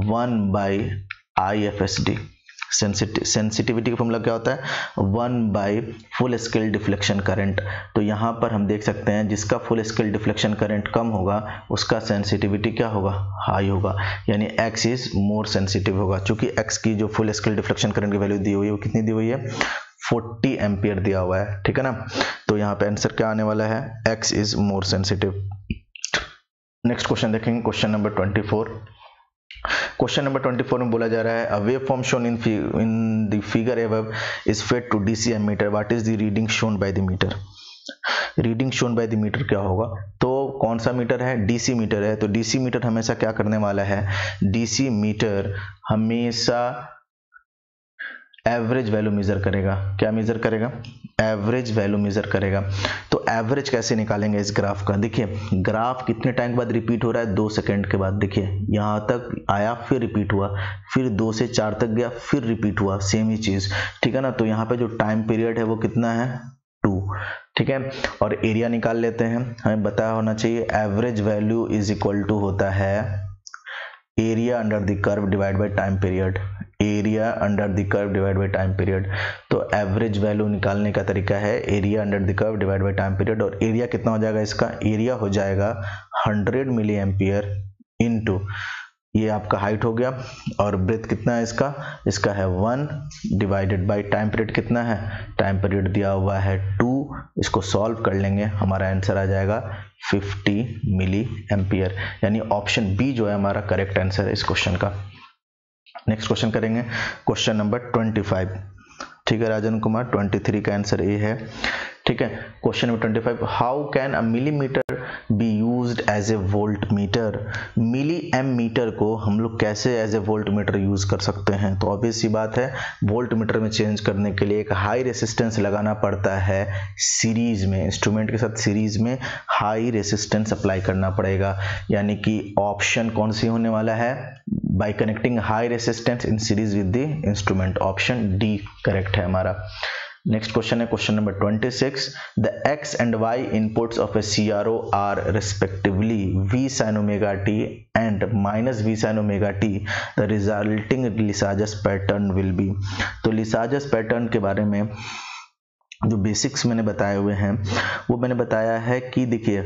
1/IFSD। Sensitivity का formula क्या होता है, 1 फुल स्केल डिफ्लेक्शन करंट। तो यहाँ पर हम देख सकते हैं जिसका फुल स्केल डिफ्लेक्शन करंट कम होगा उसका सेंसिटिविटी क्या होगा, हाई होगा, यानी x इज मोर सेंसिटिव होगा। चूंकि x की जो फुल स्केल डिफ्लेक्शन करंट की वैल्यू दी हुई है वो कितनी दी हुई है, 40 एम्पियर दिया हुआ है। ठीक है ना, तो यहाँ पे आंसर क्या आने वाला है, x is more sensitive. Next question देखेंगे, क्वेश्चन नंबर 24। क्वेश्चन नंबर 24 में बोला जा रहा है, a wave form shown in the figure above is fed to DC ammeter, what is the reading shown by the meter. Reading shown by the meter क्या होगा, तो कौन सा मीटर है, डीसी मीटर है। तो डीसी मीटर हमेशा क्या करने वाला है, डीसी मीटर हमेशा एवरेज वैल्यू मेजर करेगा। क्या मेजर करेगा, एवरेज वैल्यू मेजर करेगा। तो एवरेज कैसे निकालेंगे इस ग्राफ का, देखिए ग्राफ कितने टाइम के बाद रिपीट हो रहा है, 2 सेकंड के बाद। देखिए यहाँ तक आया, फिर रिपीट हुआ, फिर 2 से 4 तक गया, फिर रिपीट हुआ, सेम ही चीज। ठीक है ना, तो यहाँ पे जो टाइम पीरियड है वो कितना है, 2। ठीक है, और एरिया निकाल लेते हैं, हमें बताया होना चाहिए average value is equal to होता है area under the curve divide by time period, area under the curve divide by time period. तो एवरेज वैल्यू निकालने का तरीका है area under the curve divide by time period, और area कितना हो जाएगा इसका, एरिया हो जाएगा 100 मिली एम्पियर इंटू ये आपका हाइट हो गया, और ब्रेथ कितना है इसका है 1 डिवाइडेड बाय टाइम पीरियड कितना है, टाइम पीरियड दिया हुआ है 2। इसको सॉल्व कर लेंगे, हमारा आंसर आ जाएगा 50 मिली एम्पियर, यानी ऑप्शन बी जो है हमारा करेक्ट आंसर है इस क्वेश्चन का। नेक्स्ट क्वेश्चन करेंगे, क्वेश्चन नंबर 25। ठीक है राजन कुमार, 23 का आंसर ए है। ठीक है, question number 25, how can a millimeter be used as a volt meter. Milli M meter को हम लोग कैसे as a volt meter use कर सकते हैं, तो ऑब्वियस सी बात है, वोल्ट मीटर में चेंज करने के लिए एक हाई रेसिस्टेंस लगाना पड़ता है सीरीज में, इंस्ट्रूमेंट के साथ सीरीज में हाई रेसिस्टेंस अप्लाई करना पड़ेगा, यानी कि ऑप्शन कौन सी होने वाला है, by connecting high resistance in series with the instrument, option D correct है हमारा। नेक्स्ट क्वेश्चन है question number 26, the x and y inputs of a CRO are respectively v sin omega t and minus v sin omega t, the resulting Lissajous pattern will be। तो Lissajous pattern के बारे में जो basics मैंने बताए हुए हैं वो मैंने बताया है कि देखिए,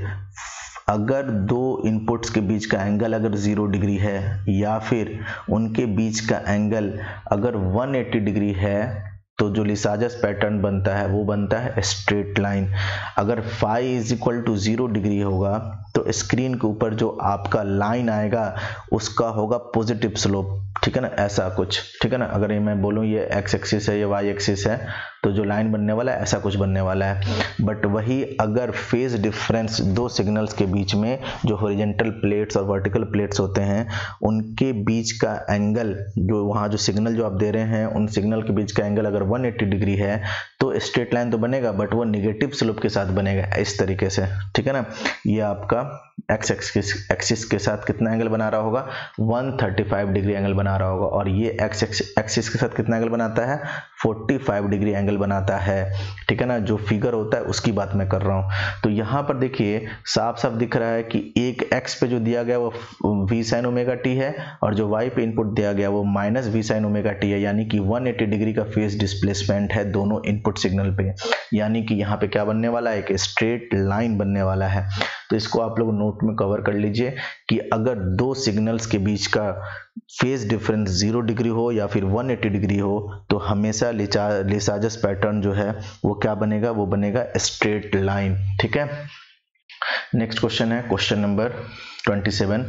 अगर दो इनपुट्स के बीच का एंगल अगर 0 डिग्री है या फिर उनके बीच का एंगल अगर 180 डिग्री है, तो जो लिसाजस पैटर्न बनता है वो बनता है स्ट्रेट लाइन। अगर phi is equal to 0 degree होगा तो स्क्रीन के ऊपर जो आपका लाइन आएगा उसका होगा पॉजिटिव स्लोप, ठीक है ना, ऐसा कुछ, ठीक है ना। अगर ये मैं बोलूँ ये एक्स एक्सिस है, ये वाई एक्सिस है, तो जो लाइन बनने वाला है ऐसा कुछ बनने वाला है। बट वही अगर फेज डिफरेंस दो सिग्नल्स के बीच में जो हॉरिजॉन्टल प्लेट्स और वर्टिकल प्लेट्स होते हैं उनके बीच का एंगल, जो वहाँ जो सिग्नल जो आप दे रहे हैं उन सिग्नल के बीच का एंगल अगर 180 डिग्री है तो स्ट्रेट लाइन तो बनेगा, बट वो निगेटिव स्लोप के साथ बनेगा इस तरीके से, ठीक है ना। ये आपका एक्स एक्सिस के साथ कितना एंगल बना रहा होगा, 135 डिग्री एंगल बना रहा होगा, और ये एक्स एक्सिस के साथ कितना एंगल बनाता है, 45 डिग्री एंगल बनाता है, ठीक है ना। जो फिगर होता है उसकी बात मैं कर रहा हूँ। तो यहाँ पर देखिए साफ साफ दिख रहा है कि एक एक्स पे जो दिया गया वो v sin ओमेगा टी है, और जो y पे इनपुट दिया गया वो minus v sin omega T है, यानी कि 180 डिग्री का फेज डिस्प्लेसमेंट है दोनों इनपुट सिग्नल पे, यानी कि यहाँ पे क्या बनने वाला है, एक स्ट्रेट लाइन बनने वाला है। तो इसको आप लोग नोट में कवर कर लीजिए कि अगर दो सिग्नल्स के बीच का फेज डिफरेंस 0 डिग्री हो या फिर 180 डिग्री हो तो हमेशा लिसाजस पैटर्न जो है वो क्या बनेगा, वो बनेगा स्ट्रेट लाइन, ठीक है। नेक्स्ट क्वेश्चन है question number 27,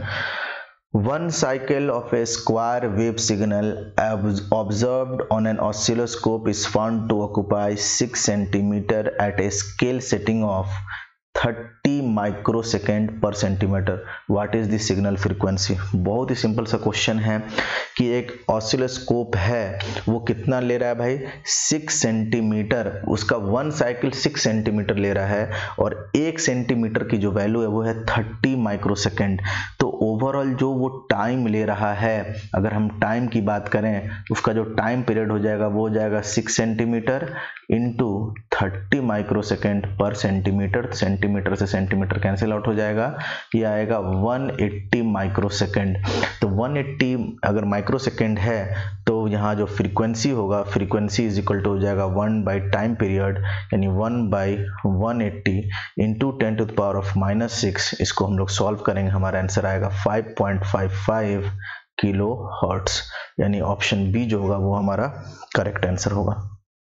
one cycle of a square wave signal observed on an oscilloscope is found to occupy 6 cm at a scale setting of 30 microsecond per centimeter. What is the signal frequency. बहुत ही simple सा question है कि एक oscilloscope है वो कितना ले रहा है भाई, 6 सेंटीमीटर, उसका 1 साइकिल 6 सेंटीमीटर ले रहा है, और 1 सेंटीमीटर की जो वैल्यू है वो है 30 माइक्रोसेकेंड। तो ओवरऑल जो वो टाइम ले रहा है, अगर हम टाइम की बात करें उसका जो टाइम पीरियड हो जाएगा वो हो जाएगा 6 centimeter into 30 microsecond per centimeter. Centimeter से सेंटीमीटर कैंसिल आउट हो जाएगा, ये आएगा 180 माइक्रोसेकेंड। तो 180 अगर माइक्रोसेकेंड है तो यहाँ जो फ्रीक्वेंसी होगा, फ्रीक्वेंसी इज इक्वल टू हो जाएगा 1 बाई टाइम पीरियड, यानी 1 by 180 into 10 to the power of -6। इसको हम लोग सॉल्व करेंगे, हमारा आंसर आएगा 5.55 किलो हर्ट्स, यानी ऑप्शन बी जो होगा वो हमारा करेक्ट आंसर होगा,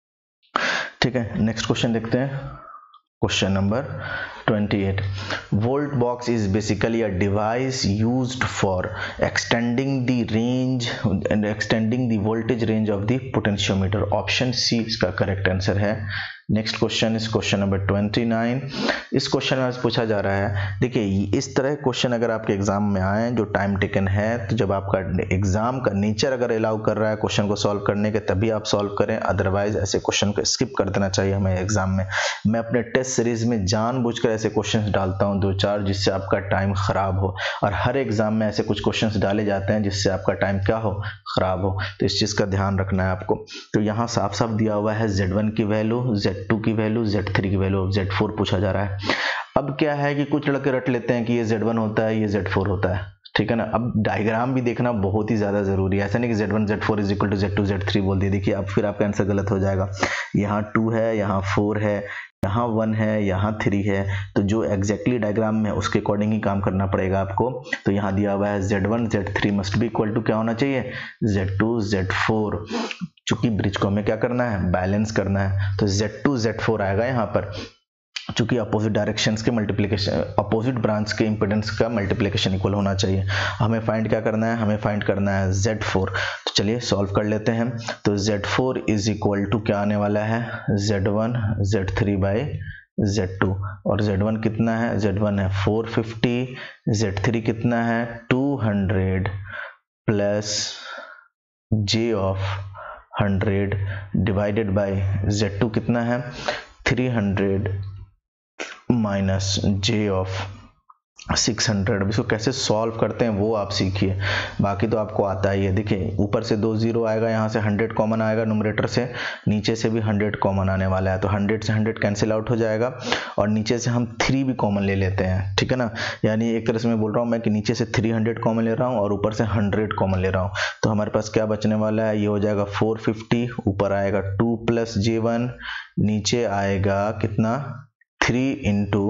ठीक है। नेक्स्ट क्वेश्चन देखते हैं, question number 28, volt box is basically a device used for extending the range and extending the voltage range of the potentiometer. Option C इसका करेक्ट आंसर है। Next question is question number 29। इस question में आज पूछा जा रहा है, देखिए इस तरह क्वेश्चन अगर आपके एग्जाम में आए जो टाइम टेकन है, तो जब आपका एग्जाम का नेचर अगर अलाउ कर रहा है क्वेश्चन को सॉल्व करने के तभी आप सॉल्व करें, अदरवाइज ऐसे क्वेश्चन को स्किप कर देना चाहिए हमें एग्जाम में। मैं अपने टेस्ट सीरीज में जानबूझकर ऐसे क्वेश्चन डालता हूँ 2-4 जिससे आपका टाइम खराब हो, और हर एग्जाम में ऐसे कुछ क्वेश्चन डाले जाते हैं जिससे आपका टाइम क्या हो, खराब हो। तो इस चीज का ध्यान रखना है आपको। तो यहाँ साफ साफ दिया हुआ है Z1 की वैल्यू, Z2 की वैल्यू, Z3 की वैल्यू, Z4 पूछा जा रहा है। अब क्या है कि कुछ लड़के रट लेते हैं कि ये Z1 होता है, ये Z4 होता है, ठीक है ना। अब डायग्राम भी देखना बहुत ही ज्यादा जरूरी है, ऐसा नहीं कि Z1 Z4 is equal to Z2 Z3 बोल दिए, देखिए अब फिर आपका आंसर गलत हो जाएगा। यहाँ 2 है, यहाँ 4 है, यहाँ 1 है, यहाँ 3 है, तो जो एग्जैक्टली डायग्राम में उसके अकॉर्डिंग ही काम करना पड़ेगा आपको। तो यहाँ दिया हुआ है Z1 Z3 must be equal to क्या होना चाहिए, Z2 Z4। चूंकि ब्रिज को हमें क्या करना है, बैलेंस करना है, तो Z2 Z4 आएगा यहाँ पर, चूंकि अपोजिट डायरेक्शंस के मल्टीप्लिकेशन, अपोजिट ब्रांच के इंपेडेंस का मल्टीप्लिकेशन इक्वल होना चाहिए। हमें फाइंड क्या करना है, हमें फाइंड करना है Z4। तो चलिए सॉल्व कर लेते हैं। तो Z4 इज इक्वल टू क्या आने वाला है, Z1 Z3 बाई Z2, और Z1 कितना है, Z1 है 450, Z3 कितना है 200 plus J of 100 divided by Z2 कितना है 300 माइनस J ऑफ 600। अब इसको कैसे सॉल्व करते हैं वो आप सीखिए, बाकी तो आपको आता ही है। देखिए ऊपर से 2 0 आएगा, यहाँ से 100 कॉमन आएगा न्यूमरेटर से, नीचे से भी 100 कॉमन आने वाला है, तो 100 से 100 कैंसिल आउट हो जाएगा, और नीचे से हम 3 भी कॉमन ले लेते हैं, ठीक है ना। यानी एक तरह से मैं बोल रहा हूँ मैं कि नीचे से 300 कॉमन ले रहा हूँ और ऊपर से 100 कॉमन ले रहा हूँ। तो हमारे पास क्या बचने वाला है, ये हो जाएगा 450, ऊपर आएगा 2 प्लस J1, नीचे आएगा कितना 3 इंटू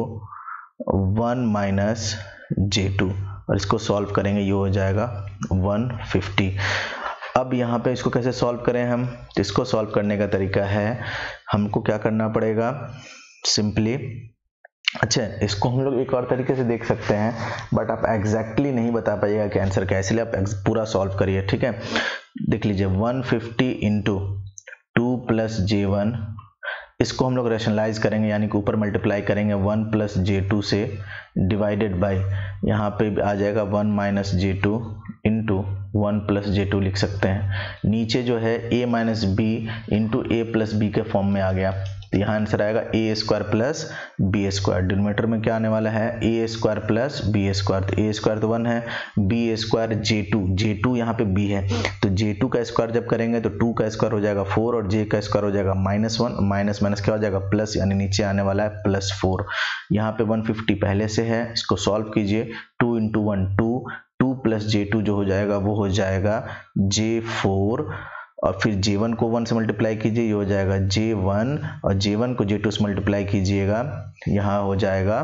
1 माइनस J2, और इसको सॉल्व करेंगे, ये हो जाएगा 150। अब यहाँ पे इसको कैसे सॉल्व करें हम, तो इसको सॉल्व करने का तरीका है, हमको क्या करना पड़ेगा सिंपली, अच्छा इसको हम लोग एक और तरीके से देख सकते हैं, बट आप एग्जैक्टली नहीं बता पाइएगा कि आंसर क्या है, इसलिए आप पूरा सॉल्व करिए, ठीक है। देख लीजिए 150 इंटू 2 प्लस J1, इसको हम लोग रैशनलाइज करेंगे, यानी कि ऊपर मल्टीप्लाई करेंगे 1 प्लस J2 से, डिवाइडेड बाय यहाँ पे आ जाएगा 1 minus J2 into 1 plus J2 लिख सकते हैं। नीचे जो है a minus B into A plus B के फॉर्म में आ गया, तो यहाँ आंसर आएगा A square plus B square. Denominator में क्या आने वाला है, A square plus B square, तो ए स्क्वायर तो 1 है, बी स्क्वायर J2 यहाँ पे b है, तो J2 का स्क्वायर जब करेंगे तो 2 का स्क्वायर हो जाएगा 4 और J का स्क्वायर हो जाएगा -1, माइनस माइनस क्या हो जाएगा प्लस, यानी नीचे आने वाला है +4। यहाँ पे 150 पहले से है, इसको सॉल्व कीजिए, 2 इंटू 1 2 प्लस J2 जो हो जाएगा वो हो जाएगा J4, और फिर J1 को 1 से मल्टीप्लाई कीजिए, ये हो जाएगा J1, और J1 को J2 से मल्टीप्लाई कीजिएगा, यहाँ हो जाएगा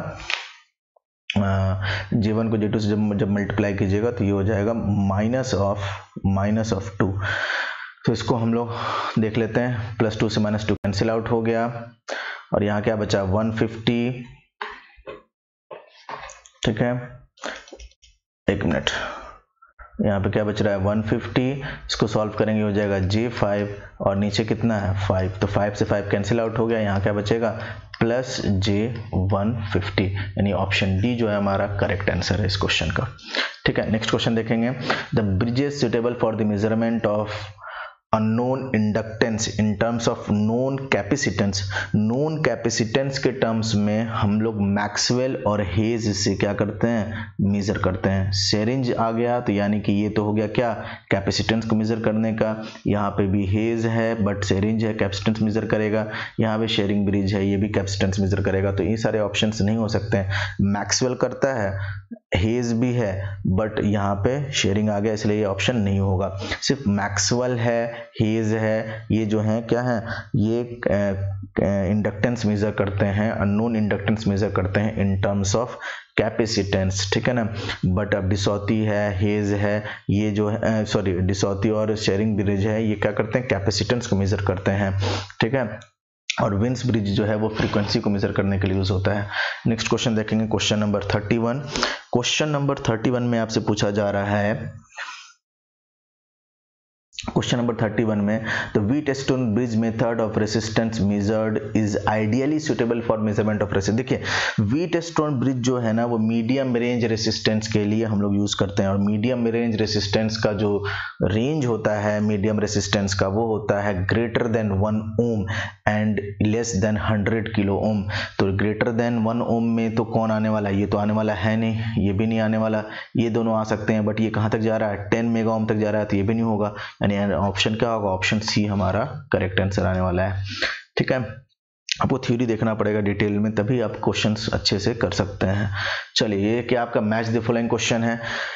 J1 को J2 से जब मल्टीप्लाई कीजिएगा तो ये हो जाएगा माइनस ऑफ 2। तो इसको हम लोग देख लेते हैं, +2 से -2 कैंसिल आउट हो गया, और यहाँ क्या बचा 150, ठीक है, एक मिनट, यहाँ पे क्या बच रहा है 150, इसको सॉल्व करेंगे हो जाएगा J5, और नीचे कितना है 5, तो 5 से 5 कैंसिल आउट हो गया, यहाँ क्या बचेगा प्लस J150, यानी ऑप्शन डी जो है हमारा करेक्ट आंसर है इस क्वेश्चन का, ठीक है। नेक्स्ट क्वेश्चन देखेंगे, the bridges suitable for the measurement of unknown inductance in terms of known capacitance. Known capacitance के टर्म्स में हम लोग मैक्सवेल और हेज से क्या करते हैं, मेजर करते हैं। शेरिंज आ गया तो यानी कि ये तो हो गया क्या, कैपेसिटेंस को मेजर करने का, यहाँ पे भी हेज है बट शेरिंज है, कैपेसिटेंस मेजर करेगा, यहाँ पे शेरिंग ब्रिज है, ये भी कैपेसिटेंस मेजर करेगा, तो ये सारे ऑप्शंस नहीं हो सकते हैं। मैक्सवेल करता है, हेज भी है, बट यहाँ पे शेयरिंग आ गया, इसलिए ये ऑप्शन नहीं होगा। सिर्फ मैक्सवेल है, हेज है, ये जो है क्या है, ये इंडक्टेंस मेजर करते हैं, अननोन इंडक्टेंस मेजर करते हैं इन टर्म्स ऑफ कैपेसिटेंस, ठीक है ना। बट अब डिसौती है, हेज है, ये जो है सॉरी डिसौती और शेयरिंग ब्रिज है, ये क्या करते हैं, कैपेसिटेंस को मेजर करते हैं, ठीक है। और विंस ब्रिज जो है वो फ्रीक्वेंसी को मेजर करने के लिए यूज होता है। नेक्स्ट क्वेश्चन देखेंगे, क्वेश्चन नंबर 31। क्वेश्चन नंबर 31 में आपसे पूछा जा रहा है, क्वेश्चन नंबर 31 में the Wheatstone bridge method of resistance measured is ideally suitable for measurement of resistance. देखिए व्हीटस्टोन ब्रिज जो है ना वो मीडियम रेंज रेसिस्टेंस के लिए हम लोग यूज करते हैं, और मीडियम रेंज रेसिस्टेंस का जो रेंज होता है मीडियम रेसिस्टेंस का वो होता है greater than 1 ohm and less than 100 kilo ohm. तो ग्रेटर देन 1 ओम में तो कौन आने वाला है, ये तो आने वाला है नहीं, ये भी नहीं आने वाला, ये दोनों आ सकते हैं, बट ये कहाँ तक जा रहा है 10 मेगा ओम तक जा रहा है, तो ये भी नहीं होगा, ऑप्शन क्या होगा, ऑप्शन सी हमारा करेक्ट आंसर आने वाला है, ठीक है। आपको थ्योरी देखना पड़ेगा डिटेल में, तभी आप क्वेश्चंस अच्छे से कर सकते हैं। चलिए ये क्या आपका मैच द फॉलोइंग क्वेश्चन है,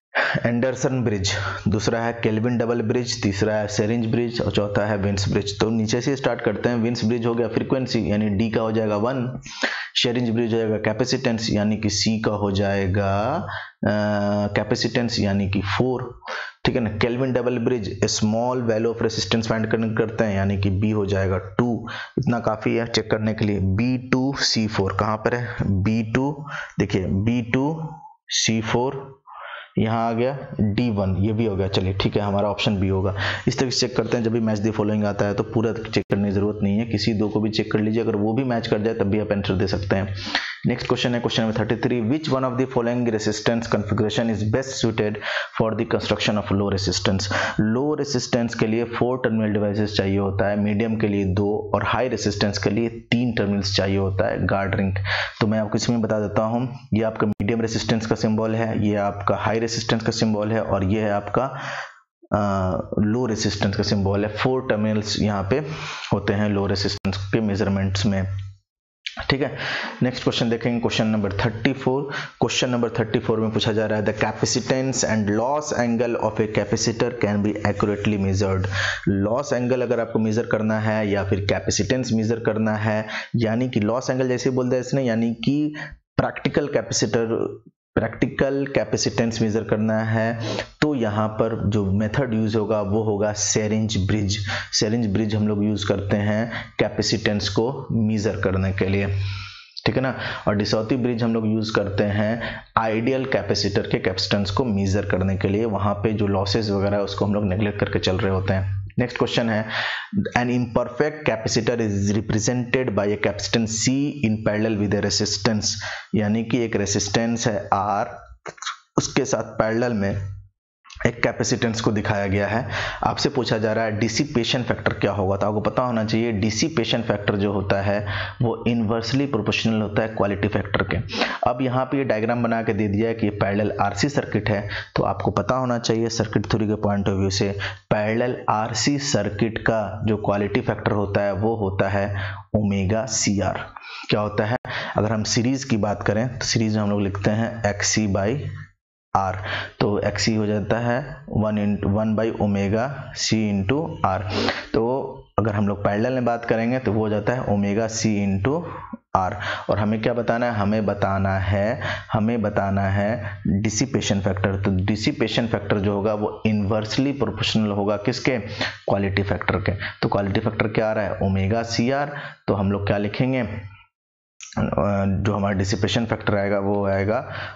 एंडरसन ब्रिज, दूसरा है केल्विन डबल ब्रिज, तीसरा है सेरिंज ब्रिज और चौथा है विंस ब्रिज। तो नीचे से स्टार्ट करते हैं। विंस ब्रिज हो गया फ्रीक्वेंसी यानी डी का हो जाएगा 1, शेरिंज ब्रिज हो जाएगा कैपेसिटेंस यानी कि सी का हो जाएगा कैपेसिटेंस यानी कि 4, ठीक है ना। Kelvin double bridge small value of resistance find करते हैं यानी कि बी हो जाएगा 2, इतना काफी है चेक करने के लिए। B2C4 कहाँ पर है, B2 देखिए B2C4 यहाँ आ गया, D1 ये भी हो गया, चलिए ठीक है हमारा ऑप्शन बी होगा। इस तरह से चेक करते हैं। जब भी मैच द फॉलोइंग आता है तो पूरा चेक करने की जरूरत नहीं है, किसी दो को भी चेक कर लीजिए, अगर वो भी मैच कर जाए तब भी आप आंसर दे सकते हैं। नेक्स्ट क्वेश्चन है question number 33, which one of the following resistance configuration is best suited for the construction of low resistance. Low resistance के लिए 4 टर्मिनल डिवाइसेस चाहिए होता है, मीडियम के लिए 2 और हाई रेसिस्टेंस के लिए 3 टर्मिनल्स चाहिए होता है, गार्ड रिंग। तो मैं आपको इसमें बता देता हूँ, ये आपका मीडियम रेसिस्टेंस का सिंबल है, ये आपका हाई रेसिस्टेंस का सिंबल है और ये है आपका लो रेसिस्टेंस का सिंबल है। 4 टर्मिनल्स यहाँ पे होते हैं लो रेसिस्टेंस के मेजरमेंट्स में, ठीक है। नेक्स्ट क्वेश्चन देखेंगे क्वेश्चन नंबर 34। क्वेश्चन नंबर 34 में पूछा जा रहा है the capacitance and loss angle of a capacitor can be accurately measured. Loss angle अगर आपको मेजर करना है या फिर कैपेसिटेंस मेजर करना है, यानी कि लॉस एंगल जैसे बोल दिया इसने, यानी कि प्रैक्टिकल कैपेसिटेंस मेजर करना है, तो यहाँ पर जो मेथड यूज होगा वो होगा सेरिंज ब्रिज। सेरिंज ब्रिज हम लोग यूज करते हैं कैपेसिटेंस को मेजर करने के लिए, ठीक है ना। और डिसौती ब्रिज हम लोग यूज करते हैं आइडियल कैपेसिटर के कैपेसिटेंस को मेजर करने के लिए, वहां पे जो लॉसेस वगैरह है उसको हम लोग नेग्लेक्ट करके चल रहे होते हैं। नेक्स्ट क्वेश्चन है an imperfect capacitor is represented by a capacitance C in parallel with a resistance, यानी कि एक रेसिस्टेंस है R, उसके साथ पैरेलल में एक कैपेसिटेंस को दिखाया गया है। आपसे पूछा जा रहा है डिसिपेशन फैक्टर क्या होगा, तो आपको पता होना चाहिए डिसिपेशन फैक्टर जो होता है वो इनवर्सली प्रोपोर्शनल होता है क्वालिटी फैक्टर के। अब यहाँ पे ये डायग्राम बना के दे दिया है कि ये पैरेलल RC सर्किट है, तो आपको पता होना चाहिए सर्किट थ्योरी के पॉइंट ऑफ व्यू से पैरेलल RC सर्किट का जो क्वालिटी फैक्टर होता है वो होता है ओमेगा CR। क्या होता है, अगर हम सीरीज की बात करें तो सीरीज में हम लोग लिखते हैं XC/R, तो XC हो जाता है 1 ओमेगा C इंटू R। तो अगर हम लोग पैरेलल में बात करेंगे तो वो हो जाता है ओमेगा C इंटू R। और हमें क्या बताना है, हमें बताना है डिसिपेशन फैक्टर। तो डिसिपेशन फैक्टर जो होगा वो इनवर्सली प्रोपोर्शनल होगा किसके, क्वालिटी फैक्टर के। तो क्वालिटी फैक्टर क्या आ रहा है ओमेगा CR, तो हम लोग क्या लिखेंगे, जो हमारा डिसिपेशन फैक्टर आएगा वो आएगा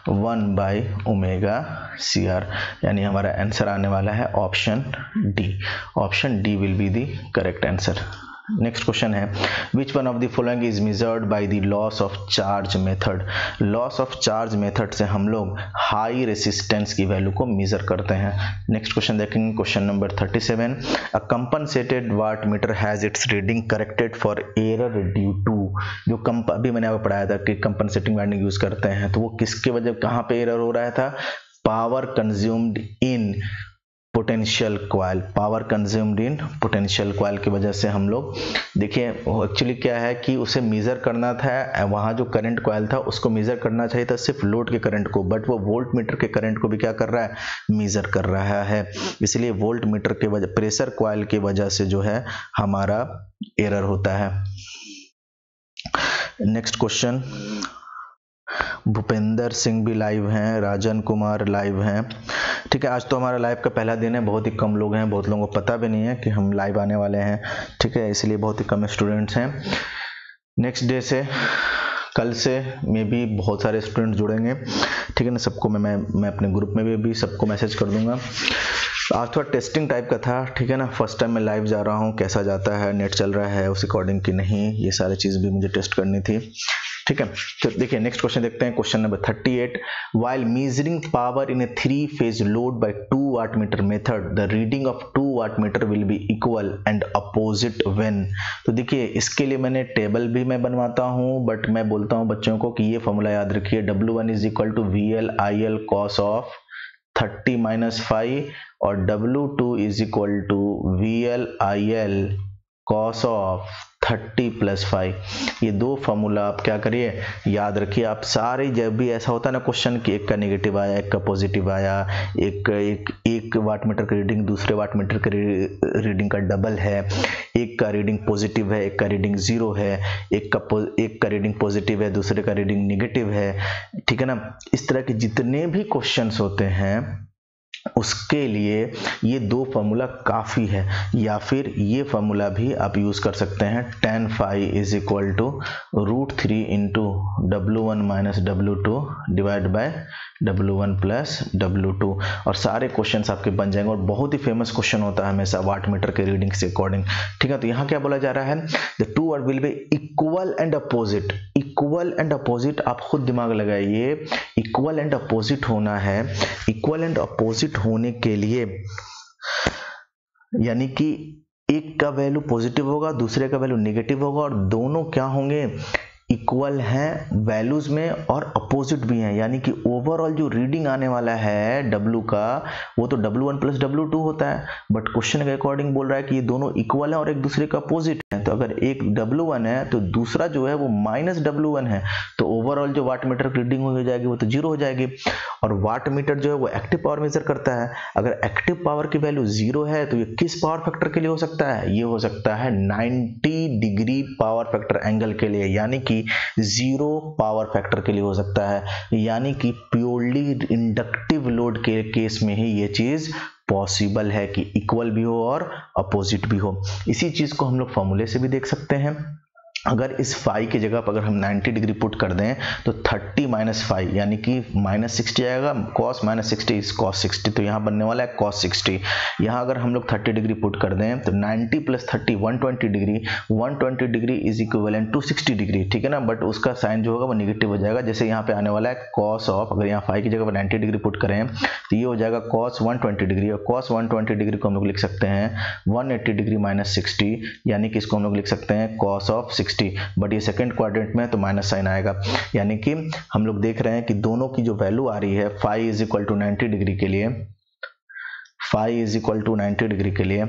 1 ओमेगा CR, यानी हमारा आंसर आने वाला है option D. Option D will be the correct answer. Next question है which one of the following is measured by the loss of charge method. Loss of charge method से हम लोग high resistance की value को measure करते हैं। Next question देखेंगे question number 37, a compensated watt meter has its reading corrected for error due to. जो अभी मैंने आपको पढ़ाया था कि कंपनसेटिंग वाइंडिंग यूज करते हैं, तो वो किसके वजह, कहाँ पे एरर हो रहा था, power consumed in potential coil. Power consumed in potential coil की वजह से हम लोग, देखिए एक्चुअली क्या है कि उसे मेजर करना था, वहाँ जो करंट कॉइल था उसको मेजर करना चाहिए था सिर्फ लोड के करंट को, बट वो वोल्ट मीटर के करंट को भी क्या कर रहा है, मेजर कर रहा है। इसलिए वोल्ट मीटर के वजह, प्रेशर कॉइल की वजह से जो है हमारा एरर होता है। नेक्स्ट क्वेश्चन, भूपेंद्र सिंह भी लाइव हैं, राजन कुमार लाइव हैं, ठीक है। आज तो हमारा लाइव का पहला दिन है, बहुत ही कम लोग हैं, बहुत लोगों को पता भी नहीं है कि हम लाइव आने वाले हैं, ठीक है, इसलिए बहुत ही कम स्टूडेंट्स हैं। नेक्स्ट डे से, कल से मे भी बहुत सारे स्टूडेंट जुड़ेंगे, ठीक है ना। सबको मैं अपने ग्रुप में भी सबको मैसेज कर दूंगा। आज थोड़ा टेस्टिंग टाइप का था, ठीक है ना, फर्स्ट टाइम मैं लाइव जा रहा हूँ, कैसा जाता है, नेट चल रहा है उस अकॉर्डिंग की नहीं, ये सारी चीज़ भी मुझे टेस्ट करनी थी, ठीक है। तो देखिए नेक्स्ट क्वेश्चन देखते हैं question number 38, while measuring power in a 3 phase load by 2 watt meter method the reading of 2 watt meter will be equal and opposite when. तो देखिए इसके लिए मैंने टेबल भी मैं बनवाता हूं, बट मैं बोलता हूं बच्चों को कि ये फॉर्मूला याद रखिए, W1 is equal to VL IL cos of 30 - 5 और W2 is equal to VL IL cos of 30 + 5। ये दो फार्मूला आप क्या करिए, याद रखिए। आप सारे, जब भी ऐसा होता है ना क्वेश्चन कि एक का नेगेटिव आया, एक का पॉजिटिव आया, एक वाटमीटर की रीडिंग दूसरे वाटमीटर की रीडिंग का डबल है, एक का रीडिंग पॉजिटिव है, एक का रीडिंग 0 है, एक का रीडिंग पॉजिटिव है, दूसरे का रीडिंग नेगेटिव है, ठीक है ना। इस तरह के जितने भी क्वेश्चंस होते हैं उसके लिए ये दो फार्मूला काफ़ी है, या फिर ये फार्मूला भी आप यूज़ कर सकते हैं। tan phi is equal to √3 into W1 minus W2 divide by W1 plus W2, और सारे क्वेश्चंस आपके बन जाएंगे। और बहुत ही फेमस क्वेश्चन होता है हमेशा वाटमीटर के रीडिंग से अकॉर्डिंग, ठीक है। तो यहाँ क्या बोला जा रहा है, the two word will be equal and opposite. Equal and opposite आप खुद दिमाग लगाइए, इक्वल एंड अपोजिट होना है। इक्वल एंड अपोजिट होने के लिए यानी कि एक का वैल्यू पॉजिटिव होगा, दूसरे का वैल्यू नेगेटिव होगा, और दोनों क्या होंगे, इक्वल हैं वैल्यूज में और अपोजिट भी हैं। यानी कि ओवरऑल जो रीडिंग आने वाला है W का, वो तो W1 प्लस W2 होता है, बट क्वेश्चन के अकॉर्डिंग बोल रहा है कि ये दोनों इक्वल हैं और एक दूसरे का अपोजिट है। तो अगर एक W1 है तो दूसरा जो है वो माइनस W1 है, तो ओवरऑल जो वाटमीटर की रीडिंग हो जाएगी वो तो 0 हो जाएगी। और वाटमीटर जो है वो एक्टिव पावर मेजर करता है। अगर एक्टिव पावर की वैल्यू 0 है तो ये किस पावर फैक्टर के लिए हो सकता है, ये हो सकता है 90 डिग्री पावर फैक्टर एंगल के लिए, यानी कि 0 पावर फैक्टर के लिए हो सकता है। यानी कि प्योरली इंडक्टिव लोड के केस में ही ये चीज पॉसिबल है कि इक्वल भी हो और अपोजिट भी हो। इसी चीज को हम लोग फॉर्मूले से भी देख सकते हैं। अगर इस फाई की जगह पर अगर हम 90 डिग्री पुट कर दें तो 30 माइनस 5 यानी कि -60 आएगा। cos -60 इज cos 60, तो यहाँ बनने वाला है cos 60। यहाँ अगर हम लोग 30 डिग्री पुट कर दें तो 90 + 30 120 degree, 120 degree is equivalent to 60 degree, ठीक है ना। बट उसका साइन जो होगा वो निगेटिव हो जाएगा। जैसे यहाँ पे आने वाला है cos ऑफ, अगर यहाँ फाई की जगह पर 90 डिग्री पुट करें तो ये हो जाएगा cos 120 डिग्री, और cos 120 डिग्री को हम लोग लिख सकते हैं 180 डिग्री -60, यानी कि इसको हम लोग लिख सकते हैं cos ऑफ 60। बट ये सेकंड क्वाड्रेंट में तो माइनस साइन आएगा। यानी कि हम लोग देख रहे हैं कि दोनों की जो वैल्यू आ रही है phi is equal to 90 degree के लिए, phi is equal to 90 degree के लिए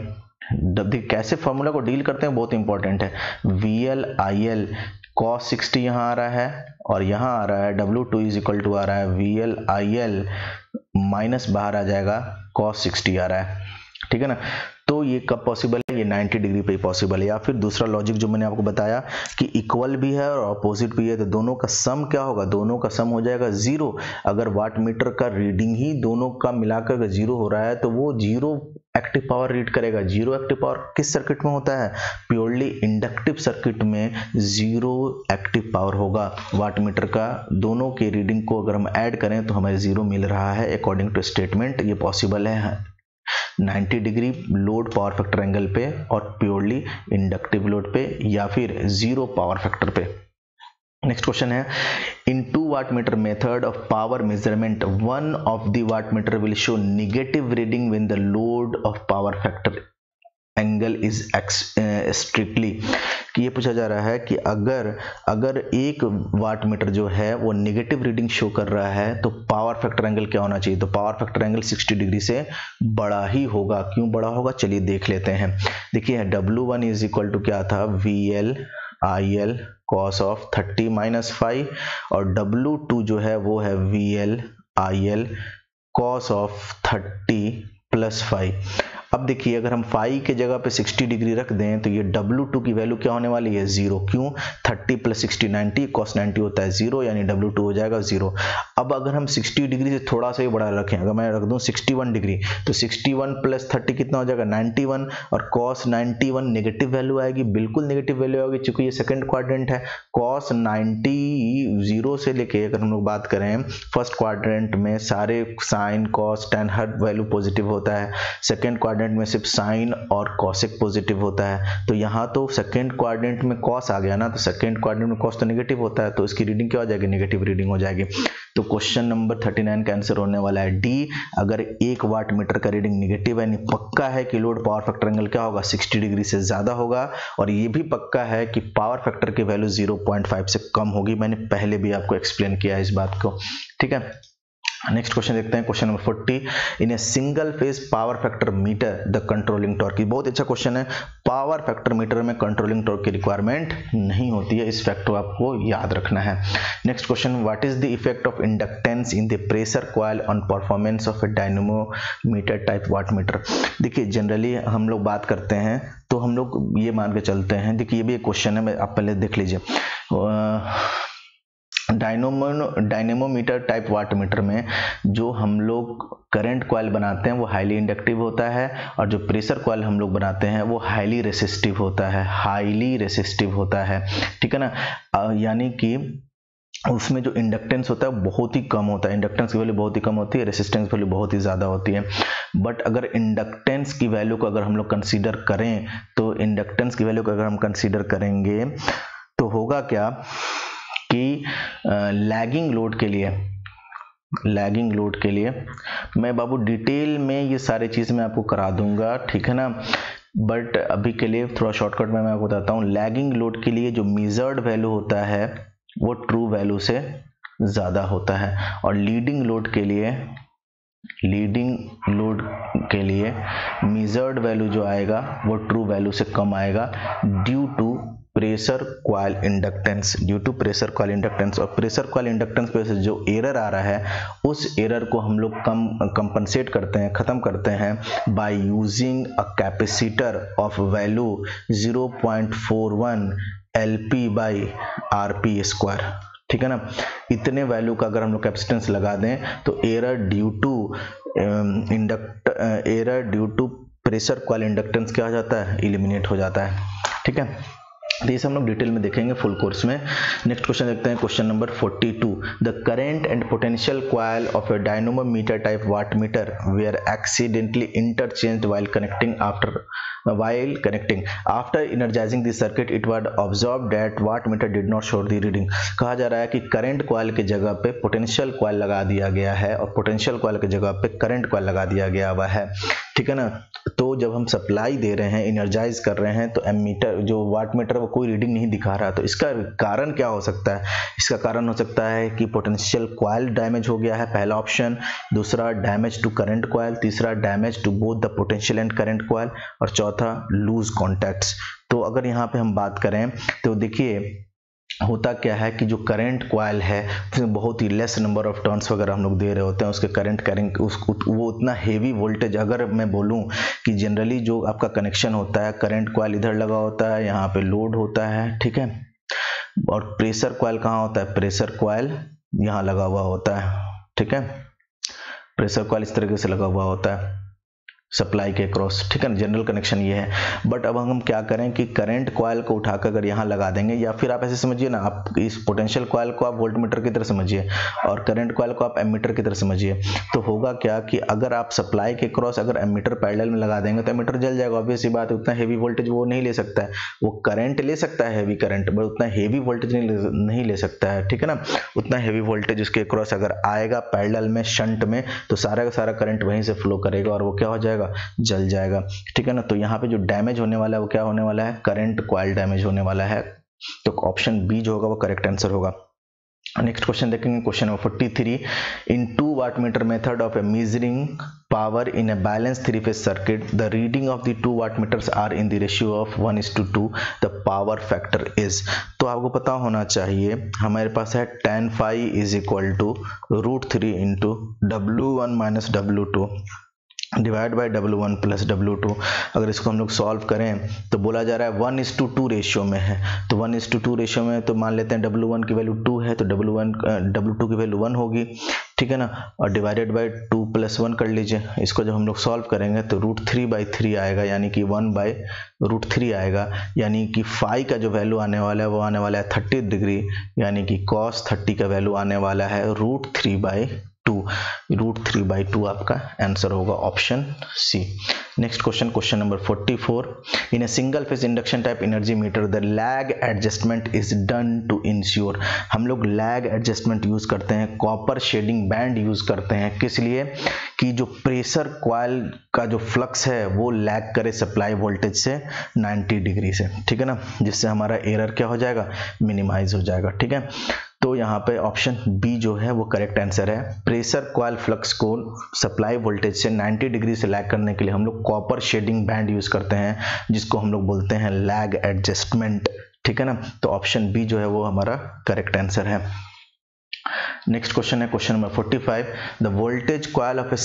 कैसे फॉर्मूला को डील करते हैं बहुत इंपॉर्टेंट है। VL IL cos 60 यहाँ आ रहा है, और यहाँ आ रहा है W2 इज इक्वल टू आ रहा है VL IL माइनस बाहर आ जाएगा cos 60 आ रहा है, ठीक है ना। तो ये कब पॉसिबल है, ये 90 डिग्री पे ही पॉसिबल है। या फिर दूसरा लॉजिक जो मैंने आपको बताया कि इक्वल भी है और अपोजिट भी है, तो दोनों का सम क्या होगा, दोनों का सम हो जाएगा 0। अगर वाटमीटर का रीडिंग ही दोनों का मिलाकर 0 हो रहा है तो वो 0 एक्टिव पावर रीड करेगा। 0 एक्टिव पावर किस सर्किट में होता है, प्योरली इंडक्टिव सर्किट में 0 एक्टिव पावर होगा वाटमीटर का। दोनों के रीडिंग को अगर हम ऐड करें तो हमें 0 मिल रहा है अकॉर्डिंग टू स्टेटमेंट। ये पॉसिबल है 90 degree load power factor angle पे और प्योरली इंडक्टिव लोड पे, या फिर 0 पावर फैक्टर पे। नेक्स्ट क्वेश्चन है, in 2 wattmeter method of power measurement one of the wattmeter will show negative reading when the load of power factor angle is strictly. कि ये पूछा जा रहा है कि अगर एक वाटमीटर जो है वो नेगेटिव रीडिंग शो कर रहा है तो पावर फैक्टर एंगल क्या होना चाहिए, तो पावर फैक्टर एंगल 60 डिग्री से बड़ा ही होगा। क्यों बड़ा होगा, चलिए देख लेते हैं। देखिए W1 इज इक्वल टू क्या था, VL IL cos of 30 minus 5, और W2 जो है वो है VL IL cos of 30 plus 5। अब देखिए अगर हम फाई के जगह पे 60 डिग्री रख दें तो ये W2 की वैल्यू क्या होने वाली है, 0। क्यों, 30 + 60 90, cos 90 होता है 0, यानी W2 हो जाएगा 0। अब अगर हम 60 डिग्री से थोड़ा सा ही बड़ा रखें, अगर मैं रख दूं 61 डिग्री, तो 61 + 30 कितना हो जाएगा 91, और cos 91 नेगेटिव वैल्यू आएगी, बिल्कुल नेगेटिव वैल्यू आएगी क्योंकि ये सेकंड क्वाड्रेंट है। cos 90 0 से लेके अगर हम लोग बात करें फर्स्ट क्वाड्रेंट में सारे साइन cos tan हर वैल्यू पॉजिटिव होता है, सेकंड क्वाड्रेंट में सिर्फ साइन और कॉसेक पॉजिटिव होता है। तो यहाँ तो सेकंड क्वाड्रेंट में कॉस आ गया ना, तो सेकंड क्वाड्रेंट में कॉस तो नेगेटिव होता है, तो इसकी रीडिंग क्या हो जाएगी, नेगेटिव रीडिंग हो जाएगी। तो क्वेश्चन नंबर 39 का आंसर होने वाला है डी। अगर एक वाटमीटर का रीडिंग नेगेटिव है, पक्का है कि लोड पावर फैक्टर एंगल क्या होगा, 60 डिग्री से ज्यादा होगा, और ये भी पक्का है कि पावर फैक्टर की वैल्यू 0.5 से कम होगी। मैंने पहले भी आपको एक्सप्लेन किया इस बात को, ठीक है। नेक्स्ट क्वेश्चन देखते हैं, question number 40। In a single phase power factor meter the controlling torque. बहुत अच्छा क्वेश्चन है। पावर फैक्टर मीटर में कंट्रोलिंग टॉर्क की रिक्वायरमेंट नहीं होती है, इस फैक्ट को आपको याद रखना है। Next question, what is the effect of inductance in the pressure coil on performance of a dynamometer type watt meter. देखिए जनरली हम लोग बात करते हैं तो हम लोग ये मान के चलते हैं, देखिए ये भी एक क्वेश्चन है, आप पहले देख लीजिए। डायनेमोमीटर टाइप वाट मीटर में जो हम लोग करंट कॉइल बनाते हैं वो हाईली इंडक्टिव होता है, और जो प्रेशर कॉइल हम लोग बनाते हैं वो हाईली रेसिस्टिव होता है, हाईली रेसिस्टिव होता है, ठीक है ना। यानी कि उसमें जो इंडक्टेंस होता है बहुत ही कम होता है, इंडक्टेंस की वैल्यू बहुत ही कम होती है, रेसिस्टेंस वैल्यू बहुत ही ज़्यादा होती है। बट अगर इंडक्टेंस की वैल्यू को अगर हम लोग कंसीडर करें, तो इंडक्टेंस की वैल्यू को अगर हम कंसीडर करेंगे तो होगा क्या कि लैगिंग लोड के लिए मैं बाबू डिटेल में ये सारी चीज़ मैं आपको करा दूंगा, ठीक है ना। बट अभी के लिए थोड़ा शॉर्टकट में मैं आपको बताता हूँ। लैगिंग लोड के लिए जो मेजर्ड वैल्यू होता है वो ट्रू वैल्यू से ज़्यादा होता है, और लीडिंग लोड के लिए मेजर्ड वैल्यू जो आएगा वो ट्रू वैल्यू से कम आएगा due to pressure coil inductance, और प्रेशर कॉइल इंडक्टेंस की वजह से जो एरर आ रहा है उस एरर को हम लोग कंपनसेट करते हैं, खत्म करते हैं by using a capacitor of value 0.41 LP by RP square, ठीक है ना। इतने वैल्यू का अगर हम लोग कैपेसिटेंस लगा दें तो error due to pressure coil inductance क्या हो जाता है, एलिमिनेट हो जाता है, ठीक है। तो ये सब हम लोग डिटेल में देखेंगे फुल कोर्स में। नेक्स्ट क्वेश्चन देखते हैं, question number 42। The current and potential coil of a dynamometer type watt meter were accidentally interchanged while connecting after energizing the circuit it was observed that wattmeter did not show the reading। कहा जा रहा है कि current coil की जगह पे potential coil लगा दिया गया है और पोटेंशियल कॉइल की जगह पे करंट कॉइल लगा दिया गया हुआ है, ठीक है ना। तो जब हम सप्लाई दे रहे हैं, एनर्जाइज कर रहे हैं, तो एमीटर जो वाट मीटर वो कोई रीडिंग नहीं दिखा रहा। तो इसका कारण क्या हो सकता है? इसका कारण हो सकता है कि पोटेंशियल कॉइल डैमेज हो गया है, पहला ऑप्शन। दूसरा डैमेज टू करंट कॉइल, तीसरा damage to both the potential and current coil, और चौथा लूज कॉन्टैक्ट्स। तो अगर यहाँ पे हम बात करें तो देखिए होता क्या है कि जो करंट कॉइल है उसमें बहुत ही लेस नंबर ऑफ टर्न्स वगैरह हम लोग दे रहे होते हैं, उसके करंट कैरिंग वो उतना हेवी वोल्टेज, अगर मैं बोलूं कि जनरली जो आपका कनेक्शन होता है, करंट कॉइल इधर लगा होता है, यहाँ पे लोड होता है, ठीक है, और प्रेशर कॉइल कहाँ होता है, प्रेशर कॉइल यहाँ लगा हुआ होता है, ठीक है, प्रेशर कॉइल इस तरीके से लगा हुआ होता है सप्लाई के क्रॉस, ठीक है ना। जनरल कनेक्शन ये है। बट अब हम क्या करें कि करंट कॉइल को उठाकर अगर यहाँ लगा देंगे, या फिर आप ऐसे समझिए ना, आप इस पोटेंशियल कॉइल को आप वोल्टमीटर की तरह समझिए और करंट कॉइल को आप एमीटर की तरह समझिए। तो होगा क्या कि अगर आप सप्लाई के क्रॉस अगर एमीटर पैरेलल में लगा देंगे तो एमीटर जल जाएगा, ऑब्वियस सी बात है। उतना हेवी वोल्टेज वो नहीं ले सकता है, वो करंट ले सकता है हेवी करंट, बट उतना हेवी वोल्टेज नहीं ले सकता है, ठीक है ना। उतना हेवी वोल्टेज उसके क्रॉस अगर आएगा पैरेलल में, शंट में, तो सारा का सारा करंट वहीं से फ्लो करेगा और वो क्या हो जाएगा, जल जाएगा, ठीक है ना। तो यहाँ पे जो डैमेज होने वाला है वो क्या होने वाला है, करंट कॉइल डैमेज होने वाला है। तो ऑप्शन बी जो होगा वो करेक्ट आंसर होगा। नेक्स्ट क्वेश्चन देखेंगे, question number 43। In 2 wattmeter method of a measuring power in a balance 3-phase circuit the reading of the 2 wattmeters are in the ratio of 1:2, the power factor is. तो आपको पता होना चाहिए, हमारे पास है tan phi is equal to √3 into W1 minus W2 divide by W1 plus W2। अगर इसको हम लोग सॉल्व करें तो बोला जा रहा है 1:2 रेशियो में है, तो 1:2 रेशियो में तो मान लेते हैं W1 की वैल्यू 2 है तो W2 की वैल्यू 1 होगी, ठीक है ना, और डिवाइडेड बाई 2 + 1 कर लीजिए। इसको जब हम लोग सॉल्व करेंगे तो √3/3 आएगा, यानी कि 1/√3 आएगा, यानी कि फाई का जो वैल्यू आने वाला है वो आने वाला है 30 डिग्री, यानी कि cos 30 का वैल्यू आने वाला है √3/2 आपका आंसर होगा option C. Next question, question number 44। In a single phase induction type energy meter the lag adjustment is done to ensure. हम लोग लैग एडजस्टमेंट यूज करते हैं, कॉपर शेडिंग बैंड यूज करते हैं, किस लिए कि जो प्रेशर कॉइल का जो फ्लक्स है वो लैग करे सप्लाई वोल्टेज से 90 डिग्री से, ठीक है ना, जिससे हमारा एरर क्या हो जाएगा, मिनिमाइज हो जाएगा, ठीक है। तो यहाँ पे ऑप्शन बी जो है वो करेक्ट आंसर है। प्रेशर कॉइल फ्लक्स को सप्लाई वोल्टेज से 90 डिग्री से लैग करने के लिए हम लोग कॉपर शेडिंग बैंड यूज करते हैं, जिसको हम लोग बोलते हैं लैग एडजस्टमेंट, ठीक है ना। तो ऑप्शन बी जो है वो हमारा करेक्ट आंसर है। नेक्स्ट क्वेश्चन है question number 45। The voltage coil of a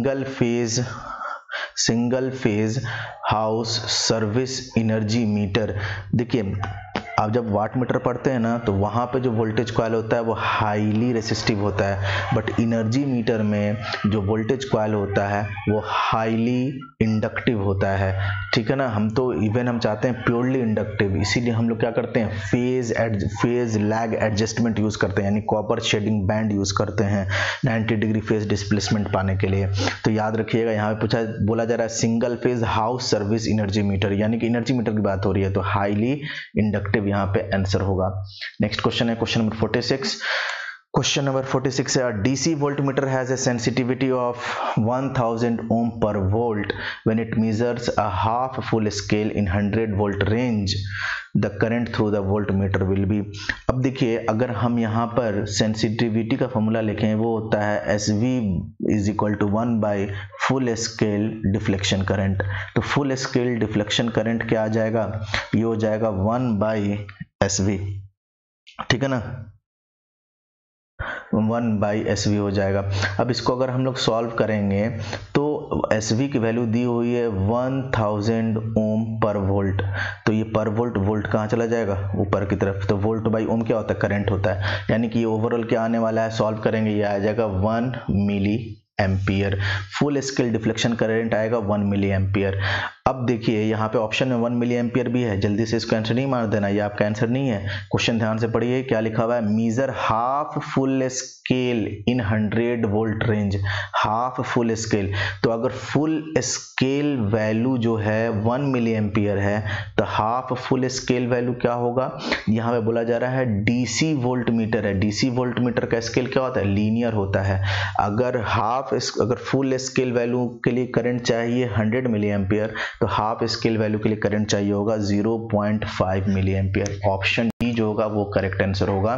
single phase house service energy meter. देखिए आप जब वाट मीटर पढ़ते हैं ना, तो वहाँ पे जो वोल्टेज कॉइल होता है वो हाईली रेसिस्टिव होता है, बट एनर्जी मीटर में जो वोल्टेज कॉइल होता है वो हाईली इंडक्टिव होता है, ठीक है ना। हम तो इवन हम चाहते हैं प्योरली इंडक्टिव, इसीलिए हम लोग क्या करते हैं, फेज लैग एडजस्टमेंट यूज करते हैं, यानी कॉपर शेडिंग बैंड यूज करते हैं 90 डिग्री फेज डिस्प्लेसमेंट पाने के लिए। तो याद रखिएगा, यहाँ पे बोला जा रहा है single phase house service energy meter, यानी कि एनर्जी मीटर की बात हो रही है, तो हाईली इंडक्टिव यहाँ पे आंसर होगा। नेक्स्ट क्वेश्चन है क्वेश्चन नंबर 46। क्वेश्चन नंबर 46 है, DC voltmeter has a sensitivity of 1000 ohm per volt when it measures a half full scale in 100 volt range, the current through the voltmeter will be. अब देखिए, अगर हम यहाँ पर sensitivity का formula लिखें, वो होता है SV is equal to 1 by full scale deflection current. तो फुल स्केल डिफ्लेक्शन करंट क्या आ जाएगा, ये हो जाएगा 1 बाई SV, ठीक है ना, 1 बाई SV हो जाएगा। अब इसको अगर हम लोग सॉल्व करेंगे तो SV की वैल्यू दी हुई है 1000 ओम पर वोल्ट, तो ये पर वोल्ट कहाँ चला जाएगा, ऊपर की तरफ। तो वोल्ट बाई ओम क्या होता है, करंट होता है, यानी कि ये ओवरऑल क्या आने वाला है, सॉल्व करेंगे ये आ जाएगा 1 milli ampere. Full scale deflection current आएगा 1 मिली एम्पियर। अब देखिए यहाँ पे ऑप्शन में 1 मिली एम्पियर भी है, जल्दी से इसको आंसर नहीं मार देना, ये आपका आंसर नहीं है। क्वेश्चन ध्यान से पढ़िए, क्या लिखा हुआ है, measure half full scale in 100 volt range, half full scale. तो अगर फुल स्केल वैल्यू जो है 1 मिली एम्पियर है, तो हाफ फुल स्केल वैल्यू क्या होगा, यहाँ पे बोला जा रहा है डीसी वोल्ट मीटर है। डीसी वोल्ट मीटर का स्केल क्या होता है, लीनियर होता है। अगर फुल स्केल वैल्यू के लिए करंट चाहिए 100 मिली एम्पियर, तो हाफ स्केल वैल्यू के लिए करंट चाहिए होगा 0.5 मिली एम्पियर। ऑप्शन डी जो होगा वो करेक्ट आंसर होगा,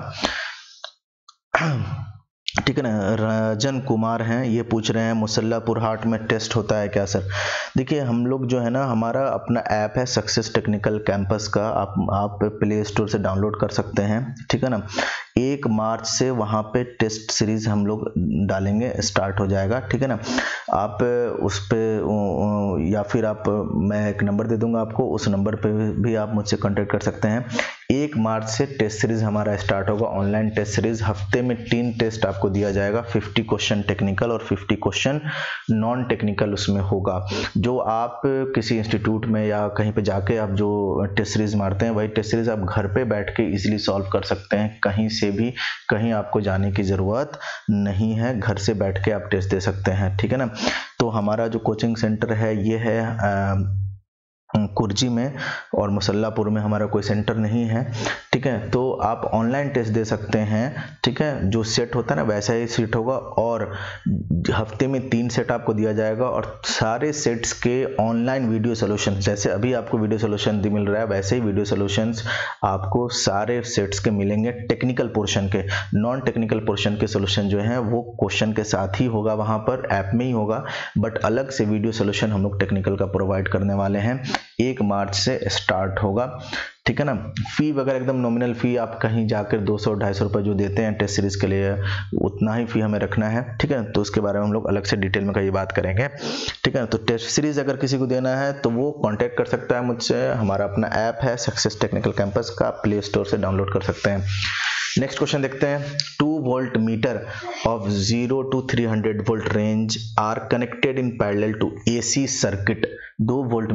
ठीक है ना। राजन कुमार हैं, ये पूछ रहे हैं मुसल्लापुर हाट में टेस्ट होता है क्या सर। देखिए हम लोग जो है ना, हमारा अपना ऐप है सक्सेस टेक्निकल कैंपस का, आप प्ले स्टोर से डाउनलोड कर सकते हैं, ठीक है ना। 1 मार्च से वहाँ पे टेस्ट सीरीज हम लोग डालेंगे, स्टार्ट हो जाएगा, ठीक है ना। आप उस पर या फिर मैं एक नंबर दे दूंगा आपको, उस नंबर पे भी आप मुझसे कांटेक्ट कर सकते हैं। 1 मार्च से टेस्ट सीरीज हमारा स्टार्ट होगा, ऑनलाइन टेस्ट सीरीज। हफ्ते में 3 टेस्ट आपको दिया जाएगा, 50 क्वेश्चन टेक्निकल और 50 क्वेश्चन नॉन टेक्निकल उसमें होगा। जो आप किसी इंस्टीट्यूट में या कहीं पे जाके आप जो टेस्ट सीरीज मारते हैं, वही टेस्ट सीरीज आप घर पे बैठ के इजीली सॉल्व कर सकते हैं, कहीं से भी, कहीं आपको जाने की ज़रूरत नहीं है, घर से बैठ के आप टेस्ट दे सकते हैं, ठीक है ना। तो हमारा जो कोचिंग सेंटर है ये है कुर्जी में, और मुसल्लापुर में हमारा कोई सेंटर नहीं है, ठीक है। तो आप ऑनलाइन टेस्ट दे सकते हैं, ठीक है। जो सेट होता है ना वैसा ही सेट होगा, और हफ्ते में 3 सेट आपको दिया जाएगा, और सारे सेट्स के ऑनलाइन वीडियो सोल्यूशन, जैसे अभी आपको वीडियो सोल्यूशन मिल रहा है, वैसे ही वीडियो सोल्यूशंस आपको सारे सेट्स के मिलेंगे। टेक्निकल पोर्शन के, नॉन टेक्निकल पोर्शन के सोल्यूशन जो है वो क्वेश्चन के साथ ही होगा, वहाँ पर ऐप में ही होगा, बट अलग से वीडियो सोल्यूशन हम लोग टेक्निकल का प्रोवाइड करने वाले हैं। 1 मार्च से स्टार्ट होगा, ठीक है ना। फी वगैरह एकदम नॉमिनल फी, आप कहीं जाकर 200-250 रुपये जो देते हैं टेस्ट सीरीज के लिए, उतना ही फी हमें रखना है, ठीक है। तो उसके बारे में हम लोग अलग से डिटेल में कहीं बात करेंगे, ठीक है। तो टेस्ट सीरीज अगर किसी को देना है तो वो कांटेक्ट कर सकता है मुझसे। हमारा अपना ऐप है सक्सेस टेक्निकल कैंपस का, प्ले स्टोर से डाउनलोड कर सकते हैं। नेक्स्ट क्वेश्चन देखते हैं। 2 volt meter of 0 to 300 volt range are connected in parallel to AC circuit. 2 volt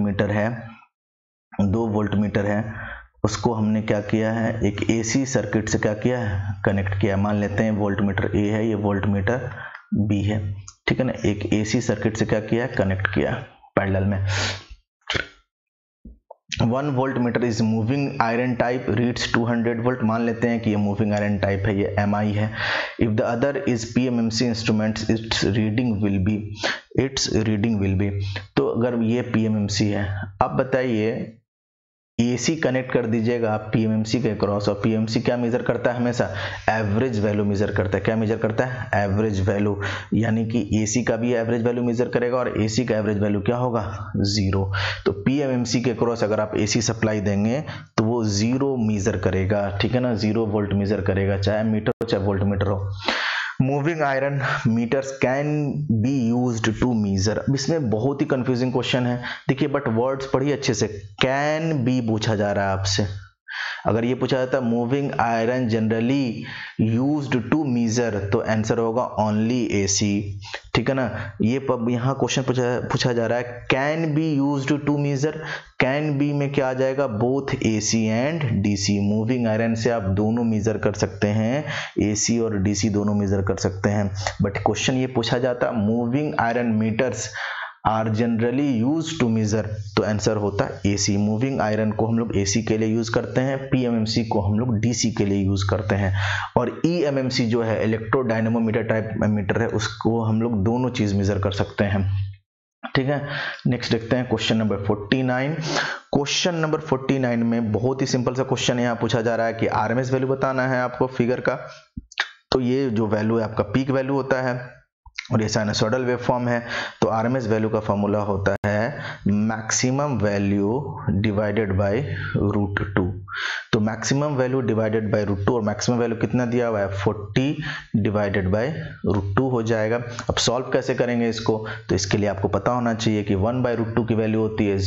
meter है, उसको हमने क्या किया है, एक AC सर्किट से क्या किया है, कनेक्ट किया। मान लेते हैं वोल्ट मीटर A है, ये वोल्ट मीटर B है, ठीक है ना। एक AC सर्किट से क्या किया है, कनेक्ट किया पैरेलल में। 1 volt meter is moving iron type, reads 200 volt. मान लेते हैं कि ये मूविंग आयरन टाइप है, ये MI है। If the other is PMMC instruments, its reading will be. तो अगर ये PMMC है, अब बताइए AC कनेक्ट कर दीजिएगा आप PMMC के क्रॉस, और PMMC क्या मेजर करता है, हमेशा एवरेज वैल्यू मेजर करता है। क्या मेजर करता है, एवरेज वैल्यू, यानी कि AC का भी एवरेज वैल्यू मेजर करेगा और AC का एवरेज वैल्यू क्या होगा, 0। तो PMMC के क्रॉस अगर आप AC सप्लाई देंगे तो वो 0 मेजर करेगा, ठीक है ना, 0 वोल्ट मेजर करेगा, चाहे मीटर हो चाहे वोल्ट मीटर हो। Moving iron meters can be used to measure. अब इसमें बहुत ही कंफ्यूजिंग क्वेश्चन है, देखिए बट वर्ड्स पढ़िए अच्छे से। कैन बी पूछा जा रहा है आपसे, अगर ये पूछा जाता moving iron generally used to measure तो आंसर होगा ओनली AC, ठीक है ना। ये यहाँ क्वेश्चन पूछा जा रहा है can be used to measure, can be में क्या आ जाएगा, both AC and DC। Moving iron से आप दोनों मेजर कर सकते हैं, AC और DC दोनों मेजर कर सकते हैं। बट क्वेश्चन ये पूछा जाता moving iron meters are generally use to measure, तो आंसर होता है AC। मूविंग आयरन को हम लोग AC के लिए यूज करते हैं, PMMC को हम लोग DC के लिए यूज करते हैं, और EMMC जो है इलेक्ट्रो डायनेमोमीटर टाइप मीटर है, उसको हम लोग दोनों चीज मेजर कर सकते हैं, ठीक है। नेक्स्ट देखते हैं क्वेश्चन नंबर 49। क्वेश्चन नंबर 49 में बहुत ही सिंपल सा क्वेश्चन यहाँ पूछा जा रहा है कि RMS वैल्यू बताना है आपको फिगर का। तो ये जो वैल्यू है आपका पीक वैल्यू होता है और ये साइनसोइडल वेवफॉर्म है, तो RMS वैल्यू का फॉर्मूला होता है मैक्सिमम वैल्यू डिवाइडेड बाय √2। तो मैक्सिमम वैल्यू डिवाइडेड बाय √2, और मैक्सिमम वैल्यू कितना दिया हुआ है 40 डिवाइडेड बाय √2 हो जाएगा। अब सॉल्व कैसे करेंगे इसको, तो इसके लिए आपको पता होना चाहिए कि 1/√2 की वैल्यू होती है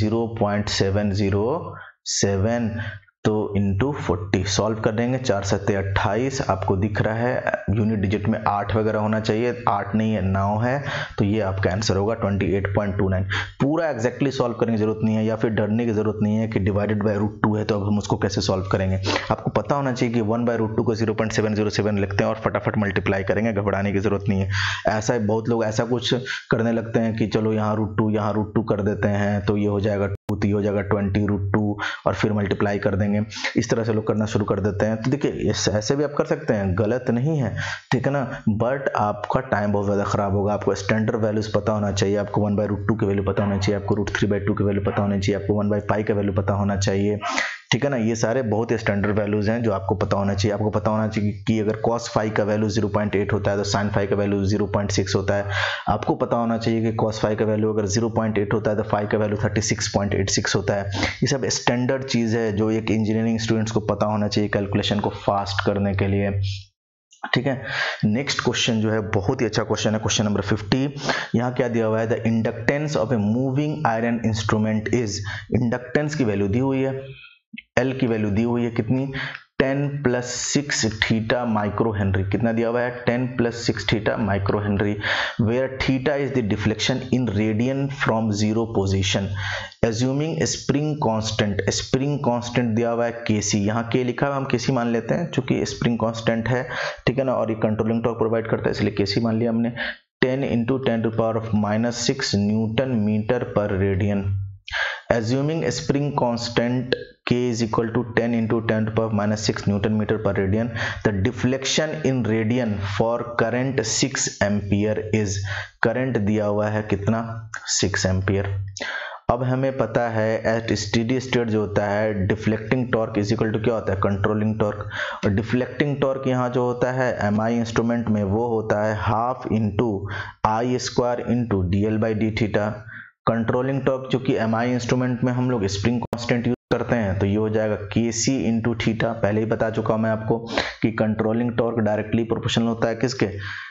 0.707, तो इंटू 40 सॉल्व कर देंगे, 4 7 28 आपको दिख रहा है, यूनिट डिजिट में 8 वगैरह होना चाहिए, 8 नहीं है 9 है, तो ये आपका आंसर होगा 28.29। पूरा एग्जैक्टली सॉल्व करने की जरूरत नहीं है, या फिर डरने की जरूरत नहीं है कि डिवाइडेड बाय √2 है तो अब हम उसको कैसे सॉल्व करेंगे। आपको पता होना चाहिए कि 1/√2 को 0.707 लिखते हैं और फटाफट मल्टीप्लाई करेंगे, घबराने की जरूरत नहीं है। ऐसा बहुत लोग ऐसा कुछ करने लगते हैं कि चलो यहाँ √2 कर देते हैं, तो ये हो जाएगा 2, तो ये हो जाएगा 20√2 और फिर मल्टीप्लाई कर देंगे। इस तरह से लोग करना शुरू कर देते हैं। तो देखिए ऐसे भी आप कर सकते हैं, गलत नहीं है, ठीक है ना, बट आपका टाइम बहुत ज़्यादा खराब होगा। आपको स्टैंडर्ड वैल्यूज पता होना चाहिए, आपको 1/√2 की वैल्यू पता होना चाहिए, आपको √3/2 की वैल्यू पता होनी चाहिए, आपको 1/5 का वैल्यू पता होना चाहिए, ठीक है ना। ये सारे बहुत ही स्टैंडर्ड वैल्यूज हैं जो आपको पता होना चाहिए। आपको पता होना चाहिए कि अगर cos phi का वैल्यू 0.8 होता है तो sin phi का वैल्यू 0.6 होता है। आपको पता होना चाहिए कि cos phi का वैल्यू अगर 0.8 होता है तो phi का वैल्यू 36.86 होता है। ये सब स्टैंडर्ड चीज़ है जो एक इंजीनियरिंग स्टूडेंट्स को पता होना चाहिए कैलकुलेशन को फास्ट करने के लिए, ठीक है। नेक्स्ट क्वेश्चन जो है बहुत ही अच्छा क्वेश्चन है, क्वेश्चन नंबर 50। यहाँ क्या दिया हुआ है, the inductance of a moving iron instrument is. Inductance की वैल्यू दी हुई है, L की वैल्यू दी हुई है कितनी, 10 + 6 थीटा माइक्रो हेनरी। कितना दिया हुआ है, 10 + 6 theta micro henry, where theta is the deflection in radian from 0 position, assuming spring constant. Spring constant दिया हुआ है Kc, यहाँ K लिखा हुआ हम Kc मान लेते हैं क्योंकि स्प्रिंग कांस्टेंट है, ठीक है ना, और ये कंट्रोलिंग टॉर्क प्रोवाइड करता है इसलिए Kc मान लिया हमने। 10 × 10⁻⁻6 newton metre per radian. Assuming spring constant K is equal to 10 × 10⁻⁻6 Newton meter per radian, the deflection in radian for current 6 ampere is। current दिया हुआ है कितना, 6 एम्पियर। अब हमें पता है एट स्टेडी स्टेट जो होता है deflecting torque is equal to क्या होता है, कंट्रोलिंग टॉर्क, और डिफ्लेक्टिंग टॉर्क यहाँ जो होता है MI इंस्ट्रूमेंट में वो होता है 1/2 × I² × dl/d θ। कंट्रोलिंग टॉर्क चूंकि MI इंस्ट्रूमेंट में हम लोग स्प्रिंग कांस्टेंट यूज करते हैं तो ये हो जाएगा Kc × थीटा। पहले ही बता चुका हूं मैं आपको कि कंट्रोलिंग टॉर्क डायरेक्टली प्रोपोर्शनल होता है किसके,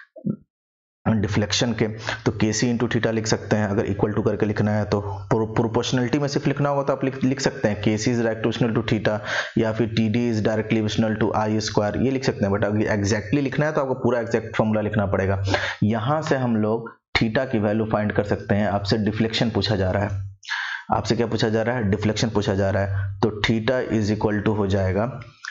डिफ्लेक्शन के। तो Kc × थीटा लिख सकते हैं, अगर इक्वल टू करके लिखना है तो प्रोपोर्शनलिटी में सिर्फ लिखना होगा तो आप लिख सकते हैं Kc is directly proportional to theta, या फिर Td is directly proportional to I², ये लिख सकते हैं। बट अगर एग्जैक्टली लिखना है तो आपको पूरा एग्जैक्ट फॉर्मूला लिखना पड़ेगा। यहाँ से हम लोग थीटा की वैल्यू फाइंड कर सकते हैं। आपसे डिफ्लेक्शन पूछा जा रहा है, आपसे क्या पूछा जा रहा है, डिफ्लेक्शन पूछा जा रहा है, तो थीटा इज इक्वल टू हो जाएगा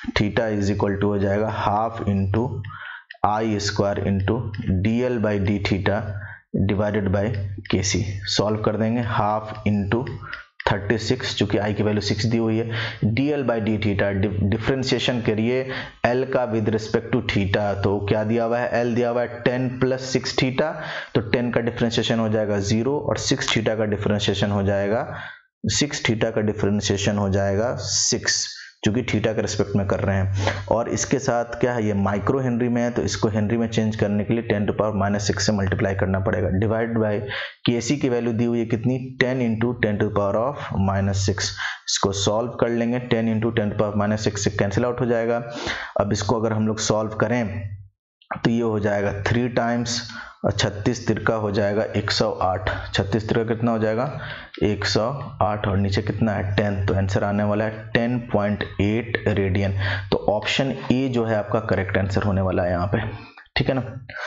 1/2 × I² × dl/d θ divided by Kc। Solve कर देंगे, 1/2 × 36 चूंकि I की वैल्यू 6 दी हुई है, dl/d θ डिफरेंशिएशन करिए L का विद रिस्पेक्ट टू थीटा, तो क्या दिया हुआ है, L दिया हुआ है 10 + 6 थीटा, तो 10 का डिफरेंशिएशन हो जाएगा 0 और 6 थीटा का डिफरेंशिएशन हो जाएगा 6 थीटा का डिफरेंशिएशन हो जाएगा 6, क्योंकि थीटा के रिस्पेक्ट में कर रहे हैं। और इसके साथ क्या है, ये माइक्रो हेनरी में है तो इसको हेनरी में चेंज करने के लिए 10⁻⁻6 से मल्टीप्लाई करना पड़ेगा, डिवाइड बाय केसी की वैल्यू दी हुई है कितनी, 10 × 10⁻⁻6। इसको सॉल्व कर लेंगे, 10 × 10⁻⁻6 से कैंसिल आउट हो जाएगा। अब इसको अगर हम लोग सॉल्व करें तो ये हो जाएगा 3 टाइम्स, और 36 तिरका हो जाएगा 108, 36 तिरका कितना हो जाएगा 108, और नीचे कितना है 10, तो आंसर आने वाला है 10.8 रेडियन। तो ऑप्शन ए जो है आपका करेक्ट आंसर होने वाला है यहाँ पे, ठीक है ना।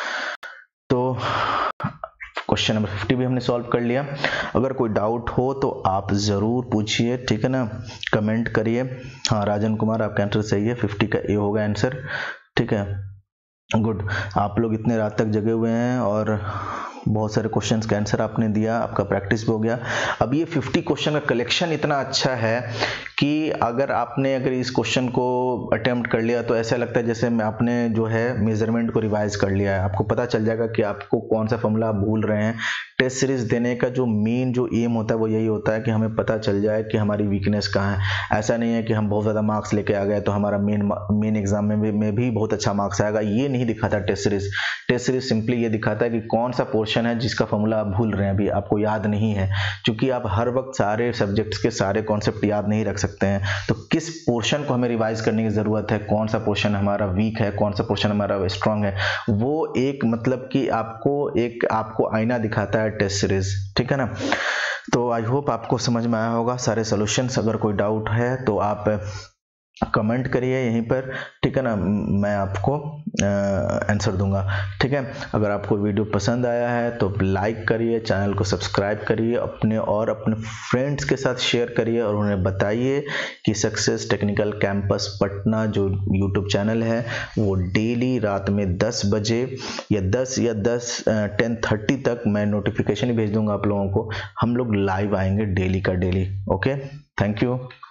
तो क्वेश्चन नंबर 50 भी हमने सॉल्व कर लिया। अगर कोई डाउट हो तो आप ज़रूर पूछिए, ठीक है ना, कमेंट करिए। हाँ राजन कुमार, आपका आंसर सही है, 50 का ए होगा आंसर, ठीक है, गुड। आप लोग इतने रात तक जगे हुए हैं और बहुत सारे क्वेश्चंस का आंसर आपने दिया, आपका प्रैक्टिस भी हो गया। अब ये 50 क्वेश्चन का कलेक्शन इतना अच्छा है कि अगर इस क्वेश्चन को अटेम्प्ट कर लिया तो ऐसा लगता है जैसे आपने जो है मेजरमेंट को रिवाइज कर लिया है। आपको पता चल जाएगा कि आपको कौन सा फॉर्मूला आप भूल रहे हैं। टेस्ट सीरीज देने का जो मेन जो एम होता है वो यही होता है कि हमें पता चल जाए कि हमारी वीकनेस कहाँ है। ऐसा नहीं है कि हम बहुत ज़्यादा मार्क्स लेके आ गए तो हमारा मेन एग्जाम में भी बहुत अच्छा मार्क्स आएगा, ये नहीं दिखाता test series. Test series simply ये दिखाता है कि कौन सा पोर्शन है जिसका फॉर्मूला आप भूल रहे हैं, अभी आपको याद नहीं है, क्योंकि आप हर वक्त सारे सब्जेक्ट्स के सारे कॉन्सेप्ट याद नहीं रख सकते हैं। तो किस पोर्शन को हमें रिवाइज करने की ज़रूरत है, कौन सा पोर्शन हमारा वीक है, कौन सा पोर्शन हमारा स्ट्रांग है, वो एक मतलब कि आपको आईना दिखाता है टेस्ट सीरीज, ठीक है ना। तो आई होप आपको समझ में आया होगा सारे सॉल्यूशंस। अगर कोई डाउट है तो आप कमेंट करिए यहीं पर, ठीक है ना, मैं आपको आंसर दूंगा, ठीक है। अगर आपको वीडियो पसंद आया है तो लाइक करिए, चैनल को सब्सक्राइब करिए, अपने फ्रेंड्स के साथ शेयर करिए और उन्हें बताइए कि सक्सेस टेक्निकल कैंपस पटना जो यूट्यूब चैनल है वो डेली रात में 10 बजे या 10:30 तक मैं नोटिफिकेशन भेज दूंगा आप लोगों को। हम लोग लाइव आएंगे डेली का डेली। Okay, thank you.